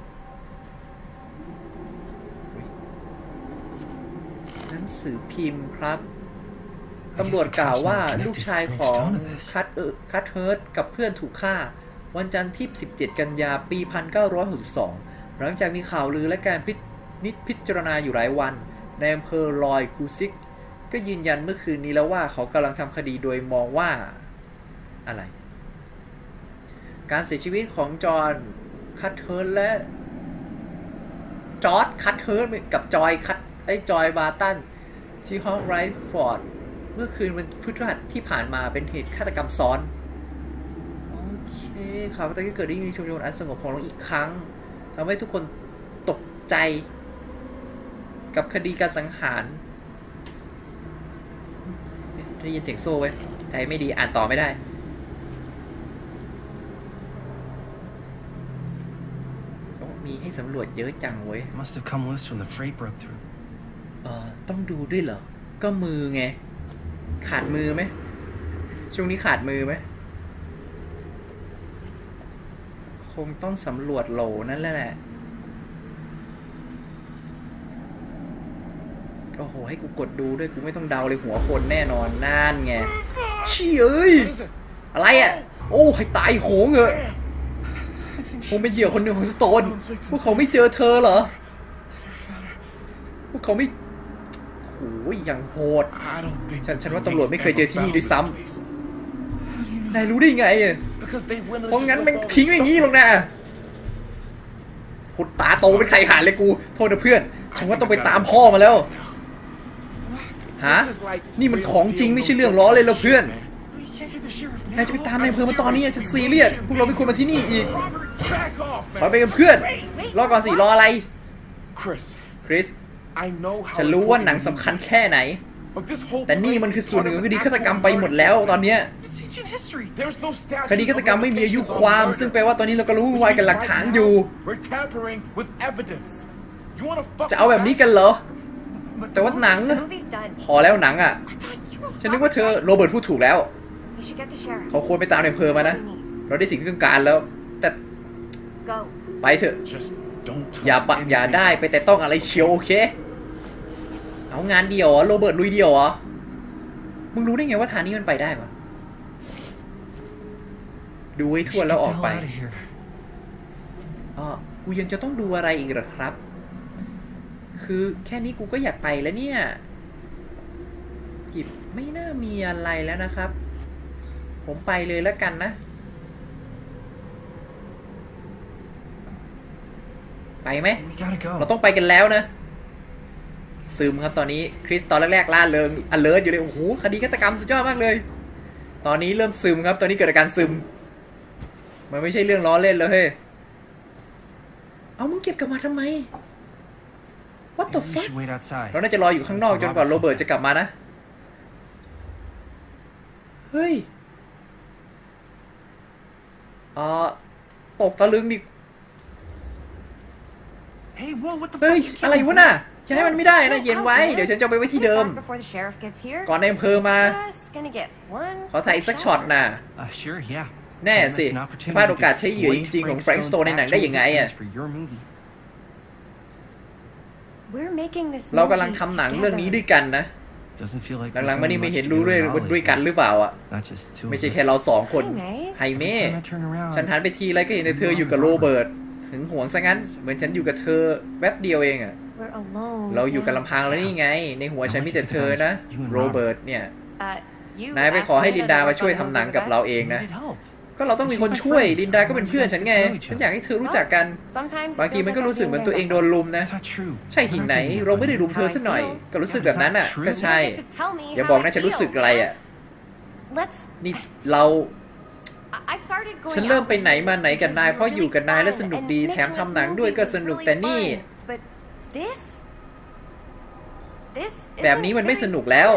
หนังสือพิมพ์ครับตำรวจกล่าวว่าลูกชายของคัตเฮิร์ตกับเพื่อนถูกฆ่าวันจันทร์ที่ 17 กันยาปี 1962 หลังจากมีข่าวลือและการพิจารณาอยู่หลายวันในอำเภอลอยคูซิกก็ยืนยันเมื่อคืนนี้แล้วว่าเขากำลังทำคดีโดยมองว่าอะไรการเสียชีวิตของจอห์นคัตเฮิร์ตและจอร์จคัตเฮิร์ตกับจอยไอ้จอยบาร์ตันที่ห้องไรฟอร์ดเมื่อคืนวันพฤหัสที่ผ่านมาเป็นเหตุฆาตกรรมซ้อนโอเคข่าวตอนนี้เกิดขึ้นในชุมชนอันสงบของเราอีกครั้งทำให้ทุกคนตกใจกับคดีการสังหารได้ยินเสียงโซ่ไว้ใจไม่ดีอ่านต่อไม่ได้มีให้สำรวจเยอะจังเว้ย Must have come loose when the freight broke through. ต้องดูด้วยเหรอก็มือไงขาดมือไหมช่วงนี้ขาดมือไหมคงต้องสำรวจโหลนั่นแหละโอ้โหให้กูกดดูด้วยกูไม่ต้องเดาเลยหัวคนแน่นอนนั่นไงเชี่ยเอ้ยอะไรอ่ะโอ้ให้ตายโหงเหอะคงเป็นเหยื่อคนหนึ่งของสโตนพวกเขาไม่เจอเธอเหรอพวกเขาไม่โอ้ยอย่างโหดฉันว่าตำรวจไม่เคยเจอที่นี่ด้วยซ้ำนายรู้ได้ไงอ่ะเพราะงั้นมันทิ้งอย่างนี้หรอกนะคนตาโตเป็นใครหาเลยกูโทษนะเพื่อนฉันว่าต้องไปตามพ่อมาแล้วฮะนี่มันของจริงไม่ใช่เรื่องล้อเลยแล้วเพื่อนนายจะไปตามนายอำเภอมาตอนนี้ฉันซีเรียสพวกเราไม่ควรมาที่นี่อีกขอไปกับเพื่อนรอก่อนสิรออะไรคริสฉันรู้ว่าหนังสำคัญแค่ไหนแต่นี่มันคือส่วนหนึ่งของคดีฆาตกรรมไปหมดแล้วตอนนี้คดีฆาตกรรมไม่มีอายุความซึ่งแปลว่าตอนนี้เราก็รู้วายกันหลักฐานอยู่จะเอาแบบนี้กันเหรอแต่ว่าหนังพอแล้วหนังอ่ะฉันนึกว่าเธอโรเบิร์ตพูดถูกแล้วเขาควรไปตามในอำเภอมานะเราได้สิ่งที่ต้องการแล้วแต่ไปเถอะอย่าได้ไปแต่ต้องอะไรเชียวโอเคเอางานเดียวโรเบิร์ตลุยเดียวเหรอมึงรู้ได้ไงว่าทางนี้มันไปได้ปะดูให้ทั่วแล้วออกไปกูยังจะต้องดูอะไรอีกหรอครับคือแค่นี้กูก็อยากไปแล้วเนี่ยจิบไม่น่ามีอะไรแล้วนะครับผมไปเลยแล้วกันนะไปไหมเราต้องไปกันแล้วนะซึมครับตอนนี้คริสตอนแรกๆล่าเริงalertอยู่เลยโอ้โหคดีฆาตกรรมสุดยอดมากเลยตอนนี้เริ่มซึมครับตอนนี้เกิดอาการซึมมันไม่ใช่เรื่องล้อเล่นเลยเฮ้ยเอามึงเก็บกลับมาทำไม What the fuck เราน่าจะรออยู่ข้างนอกจนกว่าโรเบิร์ตจะกลับมานะเฮ้ยตกตะลึงดิเฮ้ยอะไรวะน่ะจะให้มันไม่ได้นะเย็นไว้เดี๋ยวฉันจะไปไว้ที่เดิมก่อนในอำเภอมาขอถ่ายอีกสักช็อตน่ะแน่สิพลาดโอกาสใช้เหยื่อจริงๆของแฟรงค์สโตนในหนังได้ยังไงอ่ะเรากำลังทำหนังเรื่องนี้ด้วยกันนะหลังๆมานี่ไม่เห็นรู้ด้วยกันหรือเปล่าอ่ะไม่ใช่แค่เราสองคนไฮเม่ฉันหันไปทีไรก็เห็นแต่เธออยู่กับโรเบิร์ตถึงห่วงซะงั้นเหมือนฉันอยู่กับเธอแวบเดียวเองอ่ะเราอยู่กันลำพังแล้วนี่ไงในหัวฉันมีแต่เธอนะโรเบิร์ตเนี่ยนายไปขอให้ลินดามาช่วยทำหนังกับเราเองนะก็เราต้องมีคนช่วยลินดาก็เป็นเพื่อนฉันไงฉันอยากให้เธอรู้จักกันบางทีมันก็รู้สึกเหมือนตัวเองโดนลุมนะใช่ที่ไหนเราไม่ได้ลุมเธอสักหน่อยก็รู้สึกแบบนั้นอ่ะก็ใช่อย่าบอกนะฉันรู้สึกอะไรอ่ะนี่ฉันเริ่มไปไหนมาไหนกับนายเพราะอยู่กับนายแล้วสนุกดีแถมทำหนังด้วยก็สนุกแต่นี่แบบนี้มันไม่สนุกแล้ว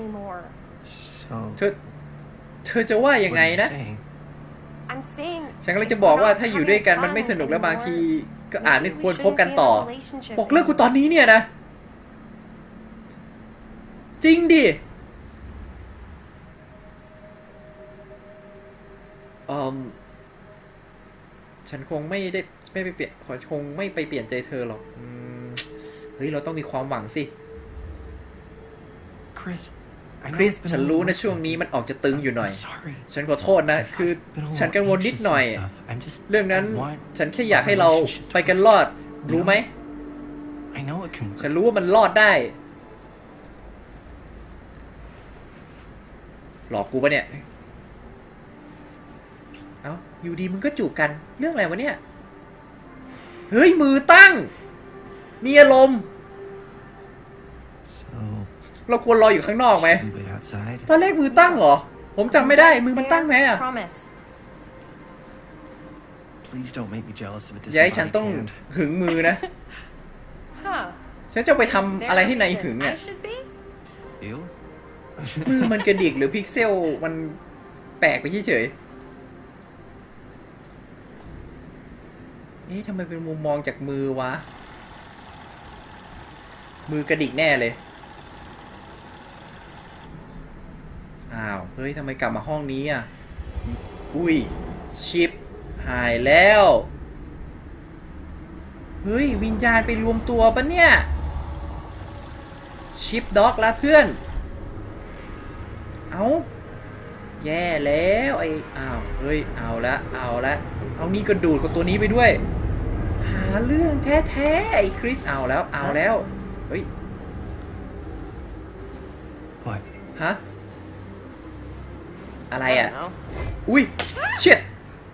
เธอจะว่ายังไงนะฉันก็เลยจะบอกว่าถ้าอยู่ด้วยกันมันไม่สนุกแล้วบางทีก็อาจไม่ควรคบกันต่อบอกเลิกกูตอนนี้เนี่ยนะจริงดิฉันคงไม่ไปเปลี่ยนคงไม่ไปเปลี่ยนใจเธอหรอกเฮ้ยเราต้องมีความหวังสิคริสฉันรู้นะช่วงนี้มันออกจะตึงอยู่หน่อยฉันขอโทษนะคือฉันกังวลนิดหน่อยเรื่องนั้นฉันแค่อยากให้เราไปกันรอดรู้ไหมฉันรู้ว่ามันรอดได้หลอกกูปะเนี่ยเอ้าอยู่ดีมึงก็จูบกันเรื่องอะไรวะเนี่ยเฮ้ยมือตั้งมีอารมณ์เราควรรออยู่ข้างนอกไหม You wait outside. ตอนแรกมือตั้งเหรอผมจำไม่ได้มือมันตั้งไหมอะ Promise. Please don't make me jealous of a อย่าให้ฉัน disembodied ต้อง hand. หึงมือนะ Huh. ฉันจะไปทำอะไรให้นายหึง I เนี่ย should be? You? มือมันกระดิกหรือพิกเซลมันแปลกไปเฉยๆทำไมเป็นมุมมองจากมือวะมือกระดิกแน่เลยอ้าวเฮ้ยทำไมกลับมาห้องนี้อ่ะอุ้ยชิปหายแล้วเฮ้ยวิญญาณไปรวมตัวปะเนี่ยชิปด็อกแล้วเพื่อนเอาแย่แล้วอ้าวเฮ้ยเอาละเอานี่กระดูดกับตัวนี้ไปด้วยหาเรื่องแท้ๆไอ้คริสเอาแล้วเฮ้ย What? ฮะอะไรอ่ะ I don't know. อุ้ยชิต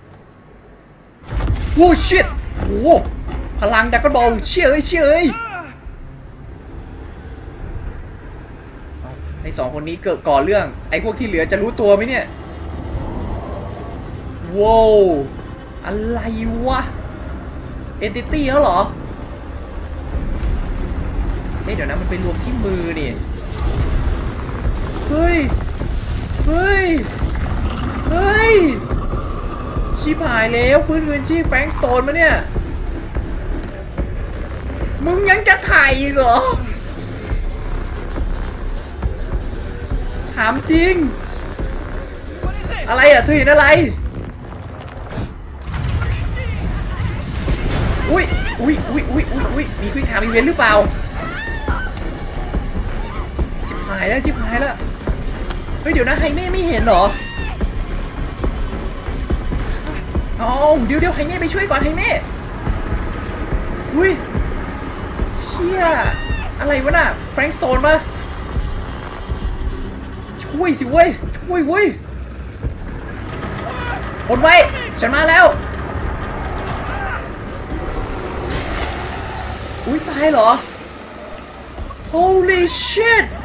โว้ชิตโอ้พลังดักกอนบอลเชี่ยเอ้ยไอ้สองคนนี้เกิดก่อเรื่องไอ้พวกที่เหลือจะรู้ตัวไหมเนี่ยว้าวอะไรวะเอนติตี้เขาเหรอเดี๋ยวนะมันไปรวมที่มือนี่เฮ้ยชิบหายแล้วฟื้นคืนชีพแฟรงค์สโตนมาเนี่ยมึงยังจะถ่ายอีกเหรอถามจริงอะไรอ่ะเธอเห็นอะไรอุ้ยมีควิกถามอีเวนต์หรือเปล่าชิบหายแล้วเฮ้ยเดี๋ยวนะไฮเม่ไม่เห็นเหรอเดี๋ยวไฮเม่ไปช่วยก่อนไฮเม่อุ้ยเชี่ยอะไรวะน่ะแฟรงค์สโตนมาช่วยสิเว้ยคนไว้ฉันมาแล้วอุ้ยตายเหรอ Holy shit